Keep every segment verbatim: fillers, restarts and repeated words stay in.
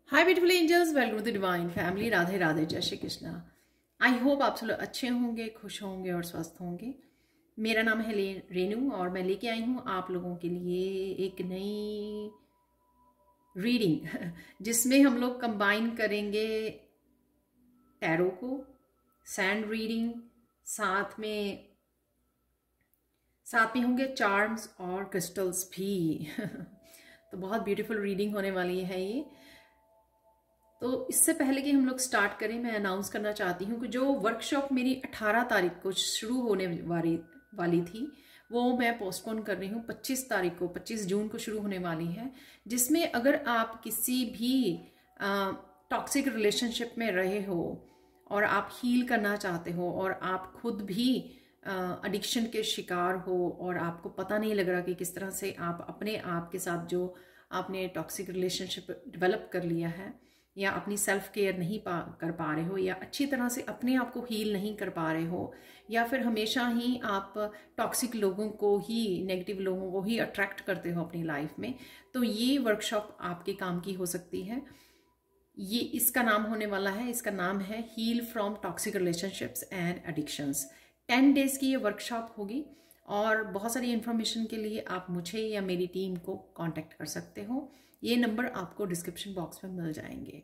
Hi beautiful angels, welcome to the divine family. Radhe Radhe, जय Shri Krishna. I hope आप सब लोग अच्छे होंगे, खुश होंगे और स्वस्थ होंगे। मेरा नाम है रेनू और मैं लेके आई हूँ आप लोगों के लिए एक नई रीडिंग जिसमें हम लोग कंबाइन करेंगे टैरो को, सैंड रीडिंग, साथ में साथ में होंगे चार्म्स और क्रिस्टल्स भी तो बहुत ब्यूटीफुल रीडिंग होने वाली है ये। तो इससे पहले कि हम लोग स्टार्ट करें, मैं अनाउंस करना चाहती हूँ कि जो वर्कशॉप मेरी अठारह तारीख को शुरू होने वाली वाली थी वो मैं पोस्टपोन कर रही हूँ। पच्चीस तारीख को, पच्चीस जून को शुरू होने वाली है, जिसमें अगर आप किसी भी टॉक्सिक रिलेशनशिप में रहे हो और आप हील करना चाहते हो और आप खुद भी एडिक्शन के शिकार हो और आपको पता नहीं लग रहा कि किस तरह से आप अपने आप के साथ जो आपने टॉक्सिक रिलेशनशिप डेवलप कर लिया है या अपनी सेल्फ केयर नहीं पा कर पा रहे हो या अच्छी तरह से अपने आप को हील नहीं कर पा रहे हो या फिर हमेशा ही आप टॉक्सिक लोगों को ही, नेगेटिव लोगों को ही अट्रैक्ट करते हो अपनी लाइफ में, तो ये वर्कशॉप आपके काम की हो सकती है। ये इसका नाम होने वाला है, इसका नाम है heal from toxic relationships and addictions. Ten days की ये वर्कशॉप होगी और बहुत सारी इन्फॉर्मेशन के लिए आप मुझे या मेरी टीम को कांटेक्ट कर सकते हो। ये नंबर आपको डिस्क्रिप्शन बॉक्स में मिल जाएंगे।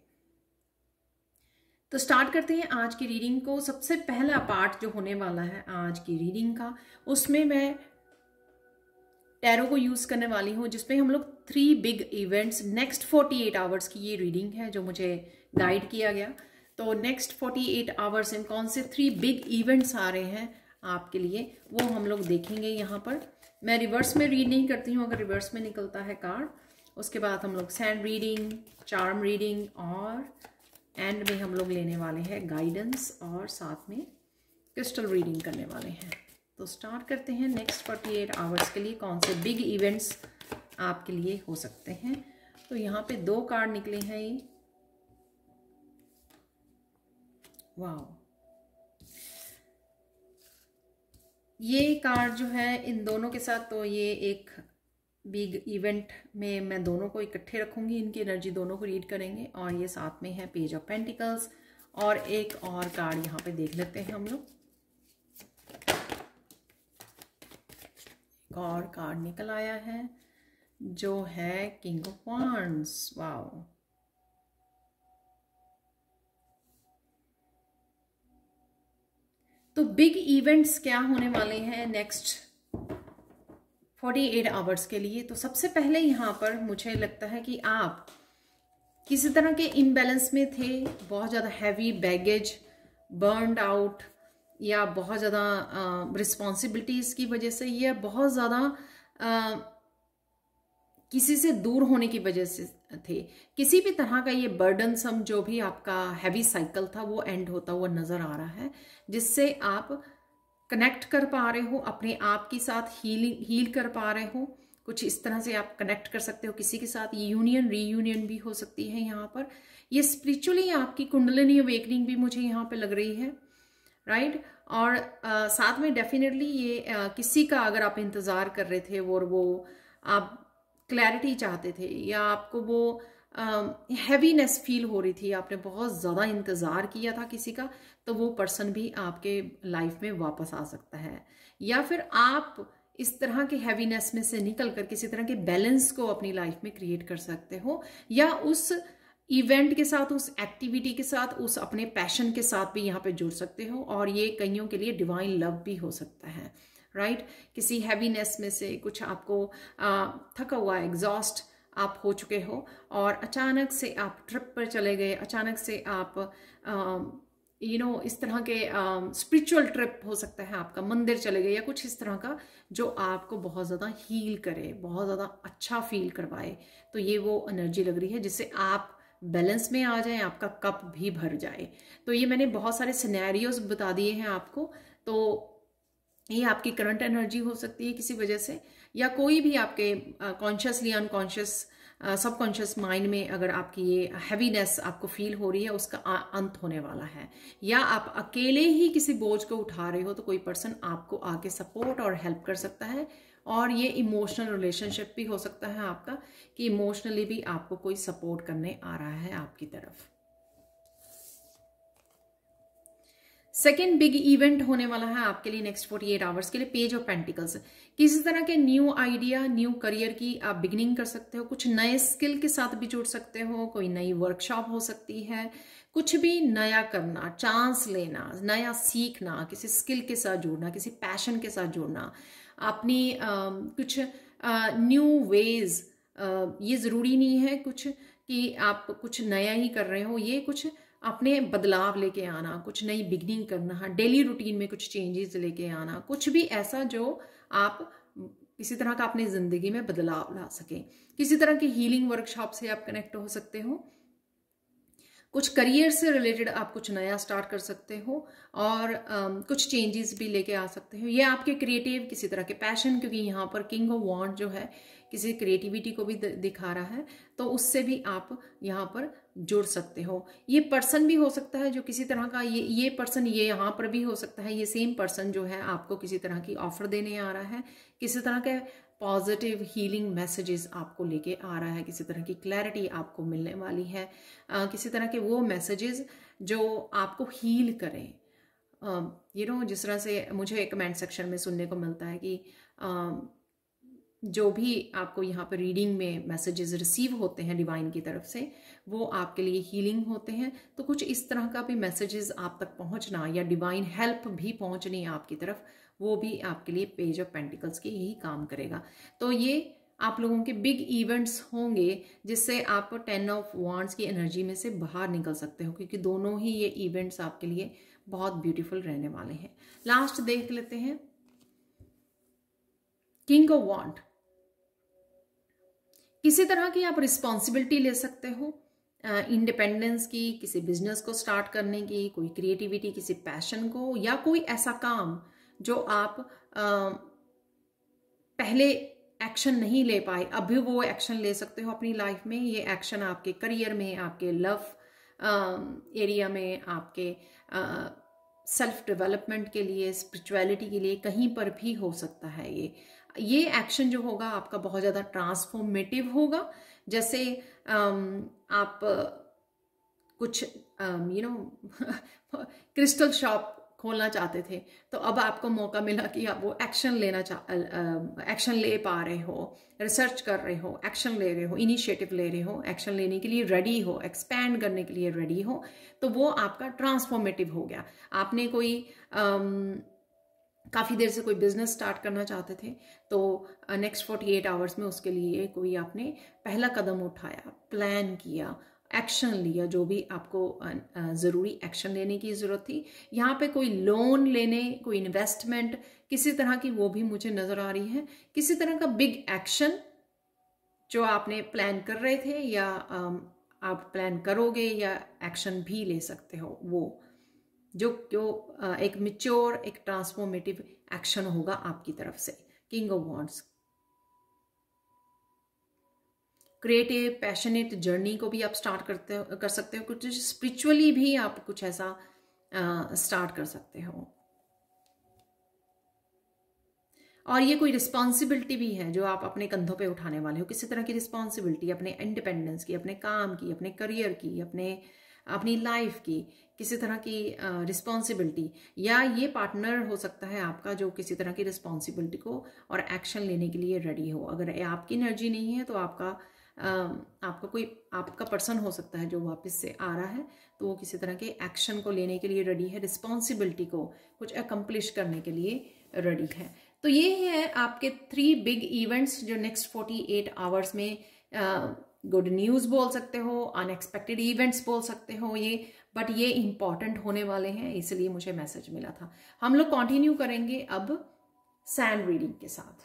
तो स्टार्ट करते हैं आज की रीडिंग को। सबसे पहला पार्ट जो होने वाला है आज की रीडिंग का, उसमें मैं टैरो को यूज करने वाली हूँ, जिसमें हम लोग three big events, next forty eight hours की ये रीडिंग है जो मुझे गाइड किया गया। तो नेक्स्ट फोर्टी एट आवर्स में कौन से थ्री बिग इवेंट्स आ रहे हैं आपके लिए वो हम लोग देखेंगे। यहाँ पर मैं रिवर्स में रीड नहीं करती हूँ, अगर रिवर्स में निकलता है कार्ड। उसके बाद हम लोग सैंड रीडिंग, चार्म रीडिंग और एंड में हम लोग लेने वाले हैं गाइडेंस और साथ में क्रिस्टल रीडिंग करने वाले हैं। तो स्टार्ट करते हैं नेक्स्ट फोर्टी एट आवर्स के लिए कौन से बिग इवेंट्स आपके लिए हो सकते हैं। तो यहाँ पे दो कार्ड निकले हैं ये, वाह। ये कार्ड जो है इन दोनों के साथ, तो ये एक बिग इवेंट में मैं दोनों को इकट्ठे रखूंगी, इनकी एनर्जी दोनों को रीड करेंगे। और ये साथ में है पेज ऑफ पेंटिकल्स और एक और कार्ड यहाँ पे देख लेते हैं हम लोग। एक और कार्ड निकल आया है जो है किंग ऑफ वांड्स, वाओ। तो बिग इवेंट्स क्या होने वाले हैं नेक्स्ट फोर्टी एट आवर्स के लिए। तो सबसे पहले यहाँ पर मुझे लगता है कि आप किसी तरह के इम्बैलेंस में थे, बहुत ज़्यादा हैवी बैगेज, बर्नड आउट या बहुत ज़्यादा रिस्पॉन्सिबिलिटीज़ की वजह से या बहुत ज़्यादा किसी से दूर होने की वजह से थे। किसी भी तरह का ये बर्डनसम जो भी आपका हैवी साइकिल था वो एंड होता हुआ नज़र आ रहा है, जिससे आप कनेक्ट कर पा रहे हो अपने आप के साथ, हीलिंग हील कर पा रहे हो। कुछ इस तरह से आप कनेक्ट कर सकते हो किसी के साथ। यूनियन रीयूनियन भी हो सकती है यहाँ पर। ये स्पिरिचुअली आपकी कुंडलिनी अवेकनिंग भी मुझे यहाँ पे लग रही है, राइट। और आ, साथ में डेफिनेटली ये आ, किसी का अगर आप इंतज़ार कर रहे थे और वो आप क्लैरिटी चाहते थे या आपको वो हैवीनेस uh, फील हो रही थी, आपने बहुत ज़्यादा इंतज़ार किया था किसी का, तो वो पर्सन भी आपके लाइफ में वापस आ सकता है। या फिर आप इस तरह के हैवीनेस में से निकल कर किसी तरह के बैलेंस को अपनी लाइफ में क्रिएट कर सकते हो, या उस इवेंट के साथ, उस एक्टिविटी के साथ, उस अपने पैशन के साथ भी यहाँ पे जुड़ सकते हो। और ये कईयों के लिए डिवाइन लव भी हो सकता है, राइट right? किसी हैवीनेस में से कुछ आपको आ, थका हुआ, एग्जॉस्ट आप हो चुके हो और अचानक से आप ट्रिप पर चले गए, अचानक से आप यू नो इस तरह के स्पिरिचुअल ट्रिप हो सकता है आपका, मंदिर चले गए या कुछ इस तरह का जो आपको बहुत ज़्यादा हील करे, बहुत ज़्यादा अच्छा फील करवाए। तो ये वो एनर्जी लग रही है जिससे आप बैलेंस में आ जाएं, आपका कप भी भर जाए। तो ये मैंने बहुत सारे सिनेरियोज बता दिए हैं आपको। तो ये आपकी करंट एनर्जी हो सकती है किसी वजह से, या कोई भी आपके कॉन्शियसली अनकॉन्शियस सबकॉन्शियस माइंड में अगर आपकी ये हैवीनेस आपको फील हो रही है, उसका अंत होने वाला है। या आप अकेले ही किसी बोझ को उठा रहे हो तो कोई पर्सन आपको आके सपोर्ट और हेल्प कर सकता है। और ये इमोशनल रिलेशनशिप भी हो सकता है आपका, कि इमोशनली भी आपको कोई सपोर्ट करने आ रहा है आपकी तरफ। सेकेंड बिग इवेंट होने वाला है आपके लिए नेक्स्ट अड़तालीस आवर्स के लिए, पेज ऑफ पेंटिकल्स। किसी तरह के न्यू आइडिया, न्यू करियर की आप बिगिनिंग कर सकते हो, कुछ नए स्किल के साथ भी जुड़ सकते हो, कोई नई वर्कशॉप हो सकती है, कुछ भी नया करना, चांस लेना, नया सीखना, किसी स्किल के साथ जुड़ना, किसी पैशन के साथ जुड़ना, अपनी आ, कुछ न्यू वेज। ये ज़रूरी नहीं है कुछ कि आप कुछ नया ही कर रहे हो, ये कुछ अपने बदलाव लेके आना, कुछ नई बिगनिंग करना, डेली रूटीन में कुछ चेंजेस लेके आना, कुछ भी ऐसा जो आप किसी तरह का अपनी ज़िंदगी में बदलाव ला सके। किसी तरह की हीलिंग वर्कशॉप से आप कनेक्ट हो सकते हो, कुछ करियर से रिलेटेड आप कुछ नया स्टार्ट कर सकते हो, और um, कुछ चेंजेस भी लेके आ सकते हो। ये आपके क्रिएटिव किसी तरह के पैशन, क्योंकि यहाँ पर किंग ऑफ वॉन्ड जो है किसी क्रिएटिविटी को भी दिखा रहा है, तो उससे भी आप यहाँ पर जुड़ सकते हो। ये पर्सन भी हो सकता है जो किसी तरह का, ये ये पर्सन ये यहाँ पर भी हो सकता है, ये सेम पर्सन जो है आपको किसी तरह की ऑफर देने आ रहा है, किसी तरह के पॉजिटिव हीलिंग मैसेजेस आपको लेके आ रहा है, किसी तरह की क्लैरिटी आपको मिलने वाली है, आ, किसी तरह के वो मैसेजेस जो आपको हील करें। यू नो जिस तरह से मुझे कमेंट सेक्शन में सुनने को मिलता है कि आ, जो भी आपको यहाँ पर रीडिंग में मैसेजेस रिसीव होते हैं डिवाइन की तरफ से, वो आपके लिए हीलिंग होते हैं। तो कुछ इस तरह का भी मैसेजेस आप तक पहुँचना या डिवाइन हेल्प भी पहुँचनी है आपकी तरफ, वो भी आपके लिए पेज ऑफ पेंटिकल्स की यही काम करेगा। तो ये आप लोगों के बिग इवेंट्स होंगे जिससे आप टेन ऑफ वांड्स की एनर्जी में से बाहर निकल सकते हो, क्योंकि दोनों ही ये इवेंट्स आपके लिए बहुत ब्यूटीफुल रहने वाले हैं। लास्ट देख लेते हैं किंग ऑफ वांड। किसी तरह की आप रिस्पॉन्सिबिलिटी ले सकते हो, इंडिपेंडेंस uh, की, किसी बिजनेस को स्टार्ट करने की, कोई क्रिएटिविटी, किसी पैशन को, या कोई ऐसा काम जो आप uh, पहले एक्शन नहीं ले पाए, अभी वो एक्शन ले सकते हो अपनी लाइफ में। ये एक्शन आपके करियर में, आपके लव एरिया में, आपके सेल्फ डेवलपमेंट के लिए, स्पिरिचुअलिटी के लिए, कहीं पर भी हो सकता है। ये ये एक्शन जो होगा आपका बहुत ज़्यादा ट्रांसफॉर्मेटिव होगा। जैसे um, आप कुछ यू नो क्रिस्टल शॉप खोलना चाहते थे, तो अब आपको मौका मिला कि आप वो एक्शन लेना चाह एक्शन ले पा रहे हो, रिसर्च कर रहे हो, एक्शन ले रहे हो, इनिशिएटिव ले रहे हो, एक्शन लेने के लिए रेडी हो, एक्सपैंड करने के लिए रेडी हो, तो वो आपका ट्रांसफॉर्मेटिव हो गया। आपने कोई um, काफ़ी देर से कोई बिजनेस स्टार्ट करना चाहते थे, तो नेक्स्ट फोर्टी एट आवर्स में उसके लिए कोई आपने पहला कदम उठाया, प्लान किया, एक्शन लिया, जो भी आपको ज़रूरी एक्शन लेने की ज़रूरत थी। यहाँ पे कोई लोन लेने, कोई इन्वेस्टमेंट किसी तरह की, वो भी मुझे नज़र आ रही है। किसी तरह का बिग एक्शन जो आपने प्लान कर रहे थे, या आप प्लान करोगे, या एक्शन भी ले सकते हो, वो जो जो एक मैच्योर, एक ट्रांसफॉर्मेटिव एक्शन होगा आपकी तरफ से। King of wands creative passionate journey को भी आप स्टार्ट करते हो कर सकते हो, कुछ स्पिरिचुअली भी आप कुछ ऐसा स्टार्ट कर सकते हो। और ये कोई रिस्पॉन्सिबिलिटी भी है जो आप अपने कंधों पे उठाने वाले हो, किसी तरह की रिस्पॉन्सिबिलिटी, अपने इंडिपेंडेंस की, अपने काम की, अपने करियर की, अपने अपनी लाइफ की, किसी तरह की रिस्पॉन्सिबिलिटी। या ये पार्टनर हो सकता है आपका जो किसी तरह की रिस्पॉन्सिबिलिटी को और एक्शन लेने के लिए रेडी हो। अगर आपकी एनर्जी नहीं है तो आपका uh, आपका कोई आपका पर्सन हो सकता है जो वापस से आ रहा है, तो वो किसी तरह के एक्शन को लेने के लिए रेडी है, रिस्पॉन्सिबिलिटी को कुछ अकम्प्लिश करने के लिए रेडी है। तो ये है आपके थ्री बिग इवेंट्स जो नेक्स्ट फोर्टी एट आवर्स में uh, गुड न्यूज़ बोल सकते हो, अनएक्सपेक्टेड इवेंट्स बोल सकते हो ये, बट ये इंपॉर्टेंट होने वाले हैं, इसलिए मुझे मैसेज मिला था। हम लोग कंटिन्यू करेंगे अब सैंड रीडिंग के साथ।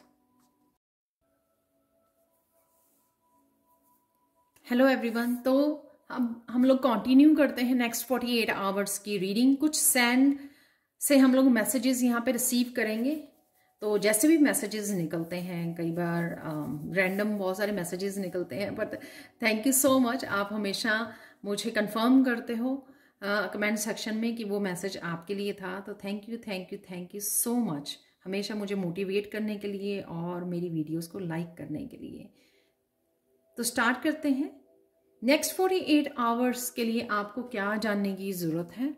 हेलो एवरीवन, तो अब हम लोग कंटिन्यू करते हैं नेक्स्ट फोर्टी एट आवर्स की रीडिंग। कुछ सैंड से हम लोग मैसेजेस यहाँ पे रिसीव करेंगे। तो जैसे भी मैसेजेस निकलते हैं, कई बार रैंडम बहुत सारे मैसेजेस निकलते हैं, but thank you so much, आप हमेशा मुझे कंफर्म करते हो कमेंट uh, सेक्शन में कि वो मैसेज आपके लिए था। तो thank you thank you thank you so much, हमेशा मुझे मोटिवेट करने के लिए और मेरी वीडियोस को लाइक करने के लिए। तो स्टार्ट करते हैं। नेक्स्ट फोर्टी एट आवर्स के लिए आपको क्या जानने की ज़रूरत है?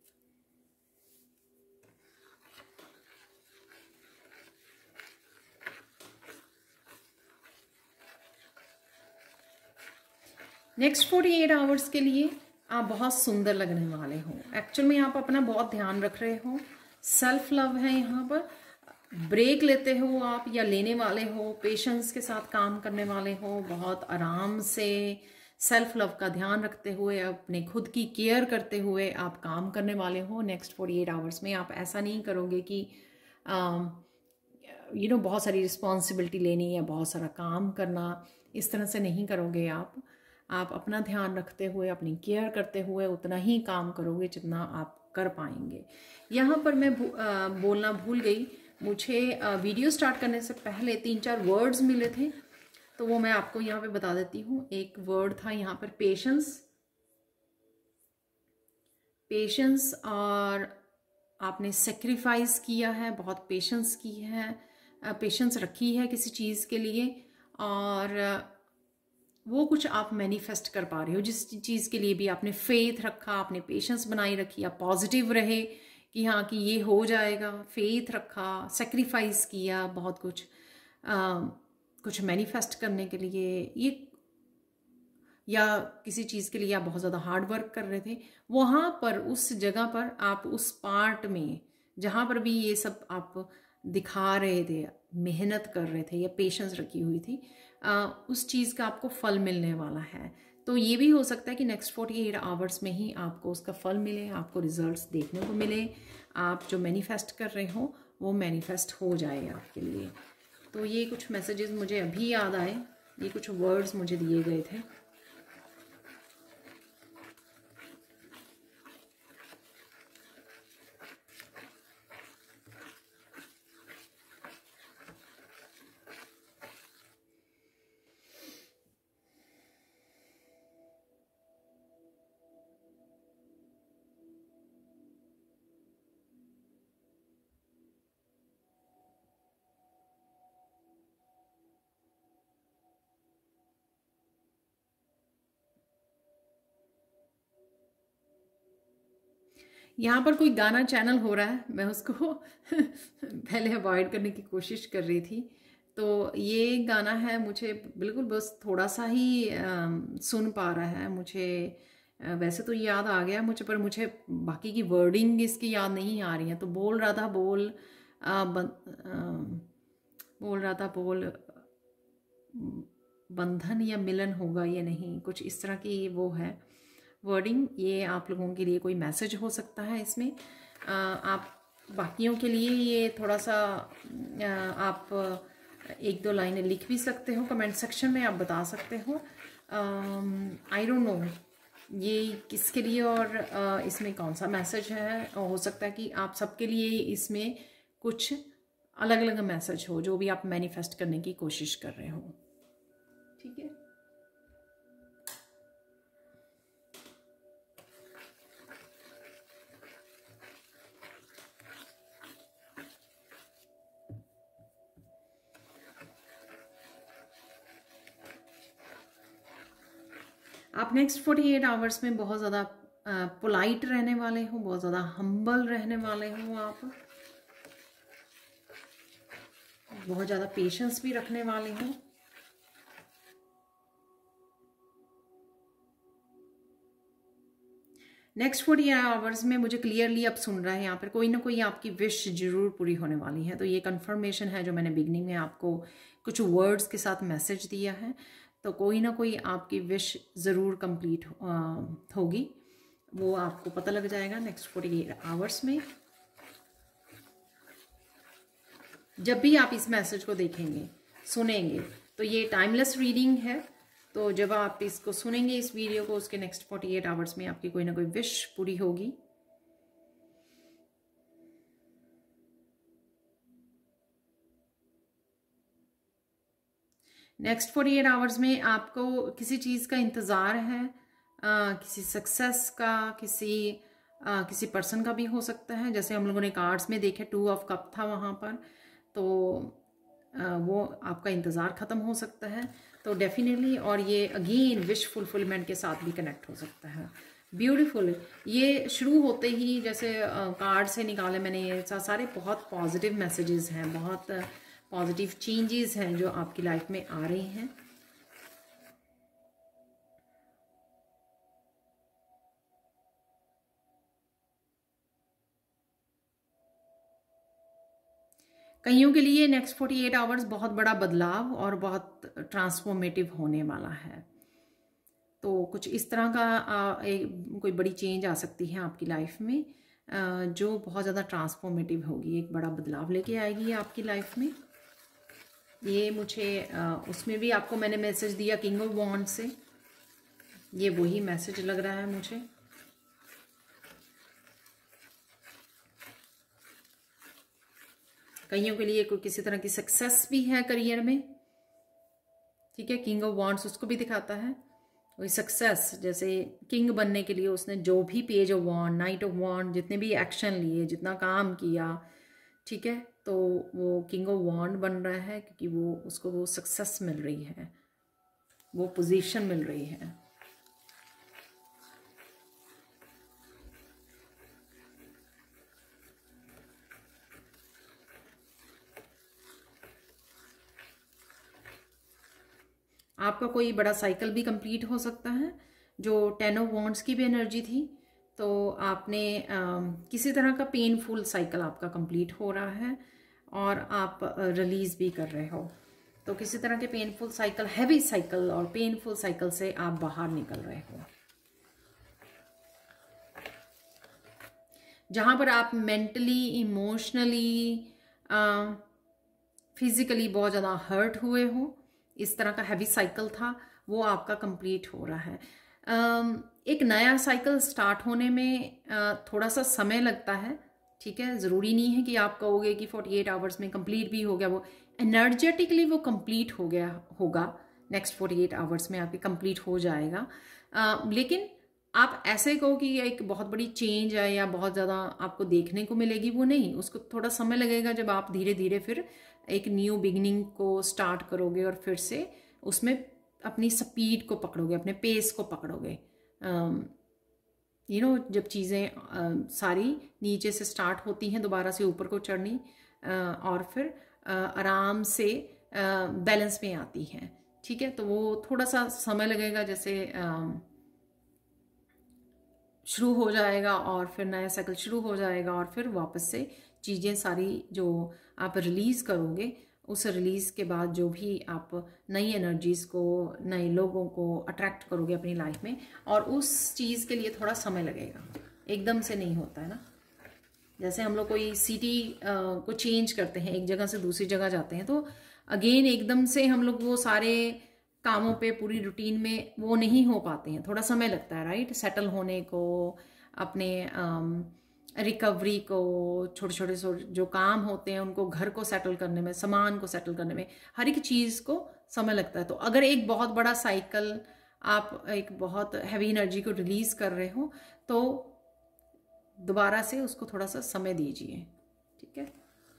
नेक्स्ट फोर्टी एट आवर्स के लिए आप बहुत सुंदर लगने वाले हो। एक्चुअल में आप अपना बहुत ध्यान रख रहे हो, सेल्फ लव है यहाँ पर, ब्रेक लेते हो आप या लेने वाले हो, पेशेंस के साथ काम करने वाले हो, बहुत आराम से सेल्फ लव का ध्यान रखते हुए, अपने खुद की केयर करते हुए आप काम करने वाले हो। नेक्स्ट फोर्टी एट आवर्स में आप ऐसा नहीं करोगे कि यू नो बहुत सारी रिस्पॉन्सिबिलिटी लेनी या बहुत सारा काम करना, इस तरह से नहीं करोगे आप। आप अपना ध्यान रखते हुए, अपनी केयर करते हुए उतना ही काम करोगे जितना आप कर पाएंगे। यहाँ पर मैं आ, बोलना भूल गई, मुझे आ, वीडियो स्टार्ट करने से पहले तीन चार वर्ड्स मिले थे, तो वो मैं आपको यहाँ पे बता देती हूँ। एक वर्ड था यहाँ पर पेशेंस, पेशेंस, और आपने सेक्रीफाइस किया है, बहुत पेशेंस की है, पेशेंस रखी है किसी चीज़ के लिए, और वो कुछ आप मैनिफेस्ट कर पा रहे हो। जिस चीज़ के लिए भी आपने फेथ रखा, आपने पेशेंस बनाई रखी, आप पॉजिटिव रहे कि हाँ कि ये हो जाएगा, फेथ रखा, सेक्रीफाइस किया, बहुत कुछ आ, कुछ मैनिफेस्ट करने के लिए, ये या किसी चीज़ के लिए आप बहुत ज़्यादा हार्ड वर्क कर रहे थे, वहाँ पर उस जगह पर आप उस पार्ट में जहाँ पर भी ये सब आप दिखा रहे थे, मेहनत कर रहे थे या पेशेंस रखी हुई थी, आ, उस चीज़ का आपको फल मिलने वाला है। तो ये भी हो सकता है कि नेक्स्ट फोर्टी एट आवर्स में ही आपको उसका फल मिले, आपको रिजल्ट्स देखने को मिले, आप जो मैनिफेस्ट कर रहे हो वो मैनिफेस्ट हो जाए आपके लिए। तो ये कुछ मैसेजेस मुझे अभी याद आए, ये कुछ वर्ड्स मुझे दिए गए थे। यहाँ पर कोई गाना चैनल हो रहा है, मैं उसको पहले अवॉइड करने की कोशिश कर रही थी। तो ये गाना है, मुझे बिल्कुल बस थोड़ा सा ही आ, सुन पा रहा है मुझे। आ, वैसे तो याद आ गया मुझे, पर मुझे बाकी की वर्डिंग इसकी याद नहीं आ रही है। तो बोल रहा था बोल आ, बन, आ, बोल रहा था बोल बंधन या मिलन होगा, ये नहीं, कुछ इस तरह की वो है वर्डिंग। ये आप लोगों के लिए कोई मैसेज हो सकता है इसमें। आ, आप बाकियों के लिए ये थोड़ा सा आ, आप एक दो लाइनें लिख भी सकते हो, कमेंट सेक्शन में आप बता सकते हो। आई डोंट नो ये किसके लिए और आ, इसमें कौन सा मैसेज है। हो सकता है कि आप सबके लिए इसमें कुछ अलग अलग मैसेज हो, जो भी आप मैनिफेस्ट करने की कोशिश कर रहे हो। ठीक है, आप नेक्स्ट फोर्टी एट आवर्स में बहुत ज़्यादा पोलाइट रहने वाले हो, बहुत ज़्यादा हम्बल रहने वाले हो, आप बहुत ज़्यादा पेशेंस भी रखने वाले हो। नेक्स्ट फोर्टी आवर्स में मुझे क्लियरली अब सुन रहा है, यहाँ पर कोई ना कोई आपकी विश जरूर पूरी होने वाली है। तो ये कंफर्मेशन है जो मैंने बिगनिंग में आपको कुछ वर्ड्स के साथ मैसेज दिया है। तो कोई ना कोई आपकी विश ज़रूर कंप्लीट होगी, वो आपको पता लग जाएगा नेक्स्ट फोर्टी एट आवर्स में। जब भी आप इस मैसेज को देखेंगे, सुनेंगे, तो ये टाइमलेस रीडिंग है। तो जब आप इसको सुनेंगे, इस वीडियो को, उसके नेक्स्ट फोर्टी एट आवर्स में आपकी कोई ना कोई विश पूरी होगी। नेक्स्ट फोर्टी एट आवर्स में आपको किसी चीज़ का इंतज़ार है, आ, किसी सक्सेस का, किसी आ, किसी पर्सन का भी हो सकता है। जैसे हम लोगों ने कार्ड्स में देखे टू ऑफ कप था वहाँ पर, तो आ, वो आपका इंतज़ार ख़त्म हो सकता है तो डेफिनेटली। और ये अगेन विश फुलफिलमेंट के साथ भी कनेक्ट हो सकता है। ब्यूटीफुल। ये शुरू होते ही जैसे कार्ड से निकाले मैंने, ये सारे बहुत पॉजिटिव मैसेजेस हैं, बहुत पॉजिटिव चेंजेस हैं जो आपकी लाइफ में आ रही हैं। कईयों के लिए नेक्स्ट फोर्टी एट आवर्स बहुत बड़ा बदलाव और बहुत ट्रांसफॉर्मेटिव होने वाला है। तो कुछ इस तरह का आ, एक कोई बड़ी चेंज आ सकती है आपकी लाइफ में, आ, जो बहुत ज़्यादा ट्रांसफॉर्मेटिव होगी, एक बड़ा बदलाव लेके आएगी आपकी लाइफ में। ये मुझे आ, उसमें भी आपको मैंने मैसेज दिया किंग ऑफ वॉन्ड से, ये वही मैसेज लग रहा है मुझे। कईयों के लिए कोई किसी तरह की सक्सेस भी है करियर में, ठीक है। किंग ऑफ वॉन्ड्स उसको भी दिखाता है कोई सक्सेस, जैसे किंग बनने के लिए उसने जो भी page of wand, knight of wand, जितने भी एक्शन लिए, जितना काम किया, ठीक है, तो वो किंग ऑफ वॉन्ड बन रहा है क्योंकि वो उसको वो सक्सेस मिल रही है, वो पोजीशन मिल रही है। आपका कोई बड़ा साइकिल भी कंप्लीट हो सकता है, जो टेन ऑफ वॉन्ड्स की भी एनर्जी थी। तो आपने आ, किसी तरह का पेनफुल साइकिल आपका कंप्लीट हो रहा है और आप रिलीज भी कर रहे हो। तो किसी तरह के पेनफुल साइकिल, हैवी साइकिल और पेनफुल साइकिल से आप बाहर निकल रहे हो, जहां पर आप मेंटली, इमोशनली, फिजिकली बहुत ज़्यादा हर्ट हुए हो। इस तरह का हैवी साइकिल था, वो आपका कंप्लीट हो रहा है। एक नया साइकिल स्टार्ट होने में थोड़ा सा समय लगता है, ठीक है। ज़रूरी नहीं है कि आप कहोगे कि फोर्टी एट आवर्स में कंप्लीट भी हो गया, वो एनर्जेटिकली वो कंप्लीट हो गया होगा, नेक्स्ट फोर्टी एट आवर्स में आपके कंप्लीट हो जाएगा। uh, लेकिन आप ऐसे कहो कि एक बहुत बड़ी चेंज है या बहुत ज़्यादा आपको देखने को मिलेगी, वो नहीं। उसको थोड़ा समय लगेगा, जब आप धीरे धीरे फिर एक न्यू बिगिनिंग को स्टार्ट करोगे और फिर से उसमें अपनी स्पीड को पकड़ोगे, अपने पेस को पकड़ोगे। यू नो जब चीज़ें uh, सारी नीचे से स्टार्ट होती हैं दोबारा से ऊपर को चढ़नी, uh, और फिर uh, आराम से बैलेंस uh, में आती हैं, ठीक है। तो वो थोड़ा सा समय लगेगा, जैसे uh, शुरू हो जाएगा और फिर नया साइकिल शुरू हो जाएगा और फिर वापस से चीज़ें सारी जो आप रिलीज़ करोगे, उस रिलीज़ के बाद जो भी आप नई एनर्जीज़ को, नए लोगों को अट्रैक्ट करोगे अपनी लाइफ में, और उस चीज़ के लिए थोड़ा समय लगेगा, एकदम से नहीं होता है ना। जैसे हम लोग कोई सिटी को चेंज करते हैं, एक जगह से दूसरी जगह जाते हैं, तो अगेन एकदम से हम लोग वो सारे कामों पे, पूरी रूटीन में वो नहीं हो पाते हैं, थोड़ा समय लगता है, राइट। सेटल होने को, अपने रिकवरी को, छोटे छोटे जो काम होते हैं उनको, घर को सेटल करने में, सामान को सेटल करने में, हर एक चीज़ को समय लगता है। तो अगर एक बहुत बड़ा साइकिल, आप एक बहुत हैवी एनर्जी को रिलीज कर रहे हो, तो दोबारा से उसको थोड़ा सा समय दीजिए, ठीक है।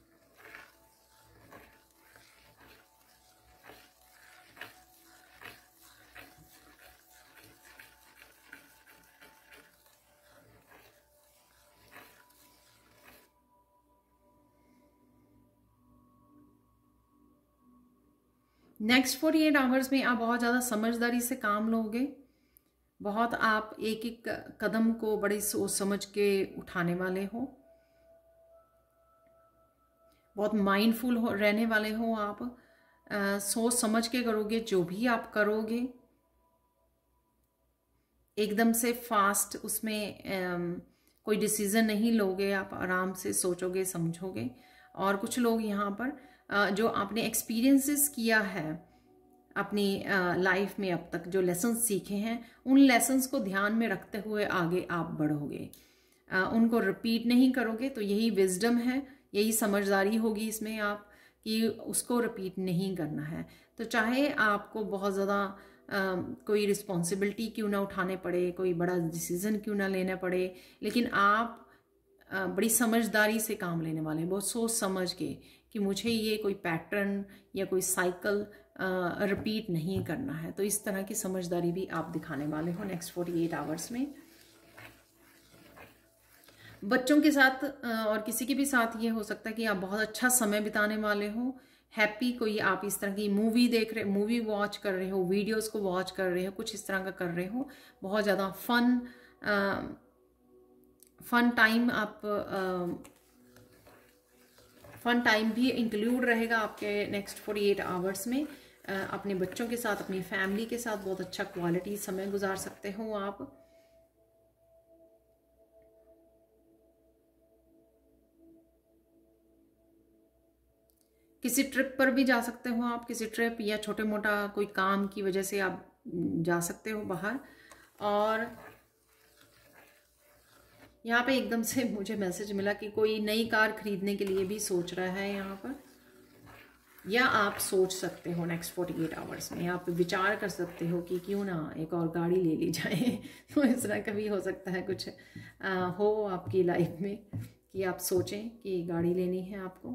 नेक्स्ट फोर्टी एट आवर्स में आप बहुत ज़्यादा समझदारी से काम लोगे, बहुत आप एक एक कदम को बड़ी सोच समझ के उठाने वाले हो, बहुत माइंडफुल हो रहने वाले हो आप, आ, सोच समझ के करोगे जो भी आप करोगे, एकदम से फास्ट उसमें आ, कोई डिसीज़न नहीं लोगे, आप आराम से सोचोगे, समझोगे। और कुछ लोग यहाँ पर जो आपने एक्सपीरियंसेस किया है अपनी लाइफ में अब तक, जो लेसन्स सीखे हैं, उन लेसन्स को ध्यान में रखते हुए आगे आप बढ़ोगे, उनको रिपीट नहीं करोगे। तो यही विजडम है, यही समझदारी होगी इसमें आप, कि उसको रिपीट नहीं करना है। तो तो चाहे आपको बहुत ज़्यादा कोई रिस्पॉन्सिबिलिटी क्यों ना उठाने पड़े, कोई बड़ा डिसीज़न क्यों ना लेना पड़े, लेकिन आप आ, बड़ी समझदारी से काम लेने वाले हैं, बहुत सोच समझ के कि मुझे ये कोई पैटर्न या कोई साइकिल रिपीट नहीं करना है। तो इस तरह की समझदारी भी आप दिखाने वाले हो नेक्स्ट फोर्टी एट आवर्स में। बच्चों के साथ और किसी के भी साथ ये हो सकता है कि आप बहुत अच्छा समय बिताने वाले हो, हैप्पी, कोई आप इस तरह की मूवी देख रहे, मूवी वॉच कर रहे हो, वीडियोस को वॉच कर रहे हो, कुछ इस तरह का कर रहे हो, बहुत ज़्यादा फन फन टाइम आप फन टाइम भी इंक्लूड रहेगा आपके नेक्स्ट फोर्टी एट आवर्स में। आ, अपने बच्चों के साथ, अपनी फैमिली के साथ बहुत अच्छा क्वालिटी समय गुजार सकते हो आप। किसी ट्रिप पर भी जा सकते हो आप, किसी ट्रिप या छोटे मोटा कोई काम की वजह से आप जा सकते हो बाहर। और यहाँ पे एकदम से मुझे मैसेज मिला कि कोई नई कार खरीदने के लिए भी सोच रहा है यहाँ पर, या आप सोच सकते हो नेक्स्ट फोर्टी एट आवर्स में आप विचार कर सकते हो कि क्यों ना एक और गाड़ी ले ली जाए। तो इस तरह का भी हो सकता है कुछ आ, हो आपकी लाइफ में कि आप सोचें कि गाड़ी लेनी है आपको।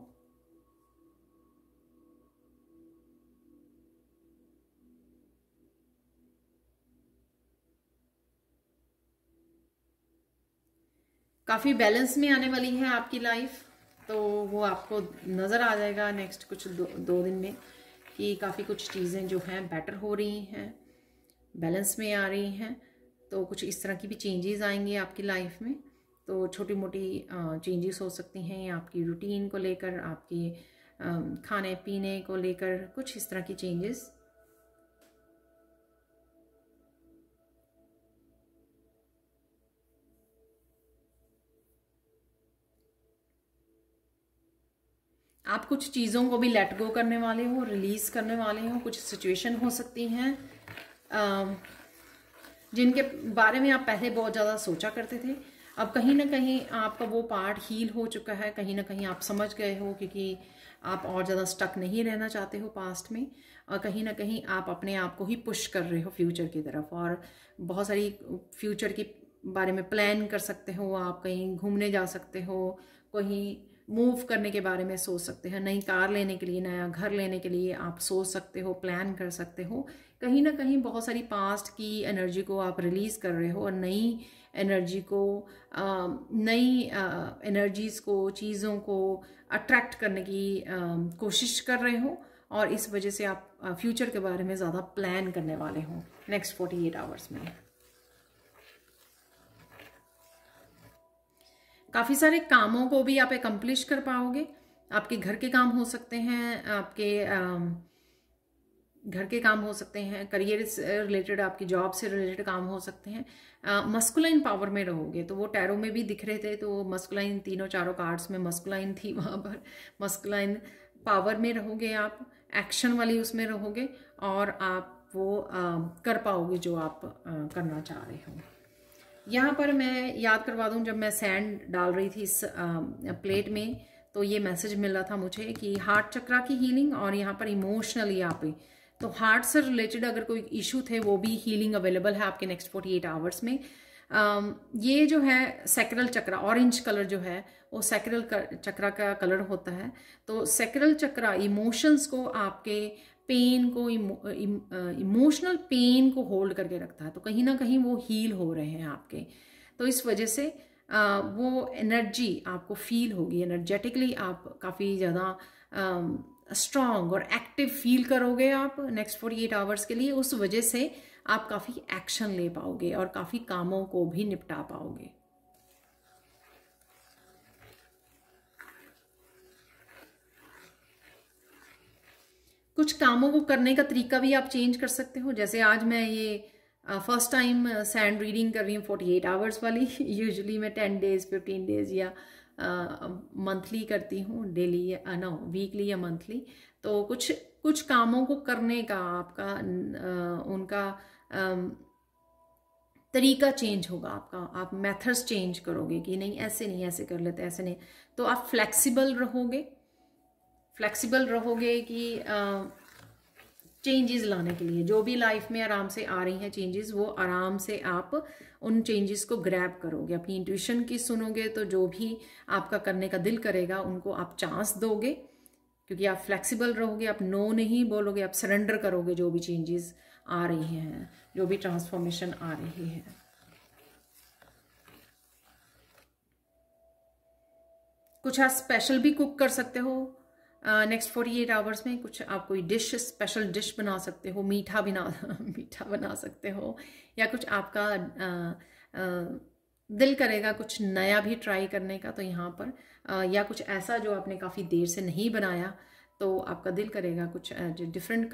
काफ़ी बैलेंस में आने वाली है आपकी लाइफ, तो वो आपको नज़र आ जाएगा नेक्स्ट कुछ दो, दो दिन में कि काफ़ी कुछ चीज़ें जो हैं बेटर हो रही हैं, बैलेंस में आ रही हैं। तो कुछ इस तरह की भी चेंजेस आएंगे आपकी लाइफ में। तो छोटी मोटी चेंजेस हो सकती हैं आपकी रूटीन को लेकर, आपके खाने पीने को लेकर, कुछ इस तरह की चेंजेस। आप कुछ चीज़ों को भी लेट गो करने वाले हो, रिलीज़ करने वाले हो। कुछ सिचुएशन हो सकती हैं जिनके बारे में आप पहले बहुत ज़्यादा सोचा करते थे, अब कहीं ना कहीं आपका वो पार्ट हील हो चुका है, कहीं ना कहीं आप समझ गए हो, क्योंकि आप और ज़्यादा स्टक नहीं रहना चाहते हो पास्ट में, और कहीं ना कहीं आप अपने आप को ही पुश कर रहे हो फ्यूचर की तरफ। और बहुत सारी फ्यूचर के बारे में प्लान कर सकते हो, आप कहीं घूमने जा सकते हो, कहीं मूव करने के बारे में सोच सकते हैं, नई कार लेने के लिए, नया घर लेने के लिए आप सोच सकते हो, प्लान कर सकते हो। कहीं ना कहीं बहुत सारी पास्ट की एनर्जी को आप रिलीज़ कर रहे हो और नई एनर्जी को, नई एनर्जीज़ को, चीज़ों को अट्रैक्ट करने की कोशिश कर रहे हो, और इस वजह से आप फ्यूचर के बारे में ज़्यादा प्लान करने वाले हो नेक्स्ट फोर्टी एट आवर्स में। काफ़ी सारे कामों को भी आप एकम्प्लिश कर पाओगे। आपके घर के काम हो सकते हैं, आपके घर के काम हो सकते हैं, करियर से रिलेटेड, आपकी जॉब से रिलेटेड काम हो सकते हैं। मस्कुलाइन पावर में रहोगे, तो वो टैरो में भी दिख रहे थे, तो मस्कुलाइन तीनों चारों कार्ड्स में मस्कुलाइन थी, वहाँ पर मस्कुलाइन पावर में रहोगे आप, एक्शन वाली उसमें रहोगे, और आप वो आ, कर पाओगे जो आप आ, करना चाह रहे हो। यहाँ पर मैं याद करवा दूँ, जब मैं सैंड डाल रही थी इस आ, प्लेट में, तो ये मैसेज मिल रहा था मुझे कि हार्ट चक्रा की हीलिंग, और यहाँ पर इमोशनली यहाँ पे, तो हार्ट से रिलेटेड अगर कोई इशू थे वो भी हीलिंग अवेलेबल है आपके नेक्स्ट फोर्टी एट आवर्स में। आ, ये जो है सैक्रल चक्रा, ऑरेंज कलर जो है वो सैक्रल चक्रा का कलर होता है। तो सैक्रल चक्रा इमोशंस को, आपके पेन को, इमोशनल पेन को होल्ड करके रखता है, तो कहीं ना कहीं वो हील हो रहे हैं आपके। तो इस वजह से आ, वो एनर्जी आपको फील होगी, एनर्जेटिकली आप काफ़ी ज़्यादा स्ट्रॉन्ग और एक्टिव फील करोगे आप नेक्स्ट फोर्टी एट आवर्स के लिए। उस वजह से आप काफ़ी एक्शन ले पाओगे और काफ़ी कामों को भी निपटा पाओगे। कुछ कामों को करने का तरीका भी आप चेंज कर सकते हो। जैसे आज मैं ये फर्स्ट टाइम सैंड रीडिंग कर रही हूँ फोर्टी एट आवर्स वाली। यूजुअली मैं टेन डेज फिफ्टीन डेज या मंथली uh, करती हूँ, डेली या नो वीकली या मंथली। तो कुछ कुछ कामों को करने का आपका uh, उनका uh, तरीका चेंज होगा आपका, आप मेथड्स चेंज करोगे कि नहीं ऐसे नहीं, ऐसे कर लेते, ऐसे नहीं। तो आप फ्लेक्सिबल रहोगे, फ्लेक्सिबल रहोगे कि uh, चेंजेस लाने के लिए। जो भी लाइफ में आराम से आ रही हैं चेंजेस, वो आराम से आप उन चेंजेस को ग्रैब करोगे, अपनी इंट्यूशन की सुनोगे, तो जो भी आपका करने का दिल करेगा उनको आप चांस दोगे, क्योंकि आप फ्लेक्सिबल रहोगे, आप नो नहीं बोलोगे, आप सरेंडर करोगे जो भी चेंजेस आ रही हैं, जो भी ट्रांसफॉर्मेशन आ रही है। कुछ आप स्पेशल भी कुक कर सकते हो नेक्स्ट फोर्टी एट आवर्स में। कुछ आप कोई डिश, स्पेशल डिश बना सकते हो, मीठा बना मीठा बना सकते हो, या कुछ आपका आ, आ, दिल करेगा कुछ नया भी ट्राई करने का, तो यहाँ पर आ, या कुछ ऐसा जो आपने काफ़ी देर से नहीं बनाया, तो आपका दिल करेगा कुछ जो डिफरेंट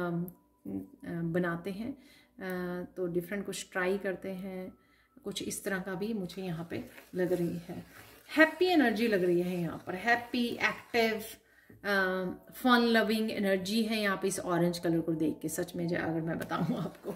बनाते हैं, आ, तो डिफरेंट कुछ ट्राई करते हैं, कुछ इस तरह का भी मुझे यहाँ पे लग रही है। हैप्पी एनर्जी लग रही है यहाँ पर, happy, active, fun loving energy है यहाँ पे इस ऑरेंज कलर को देख के, सच में जो अगर मैं बताऊँ आपको।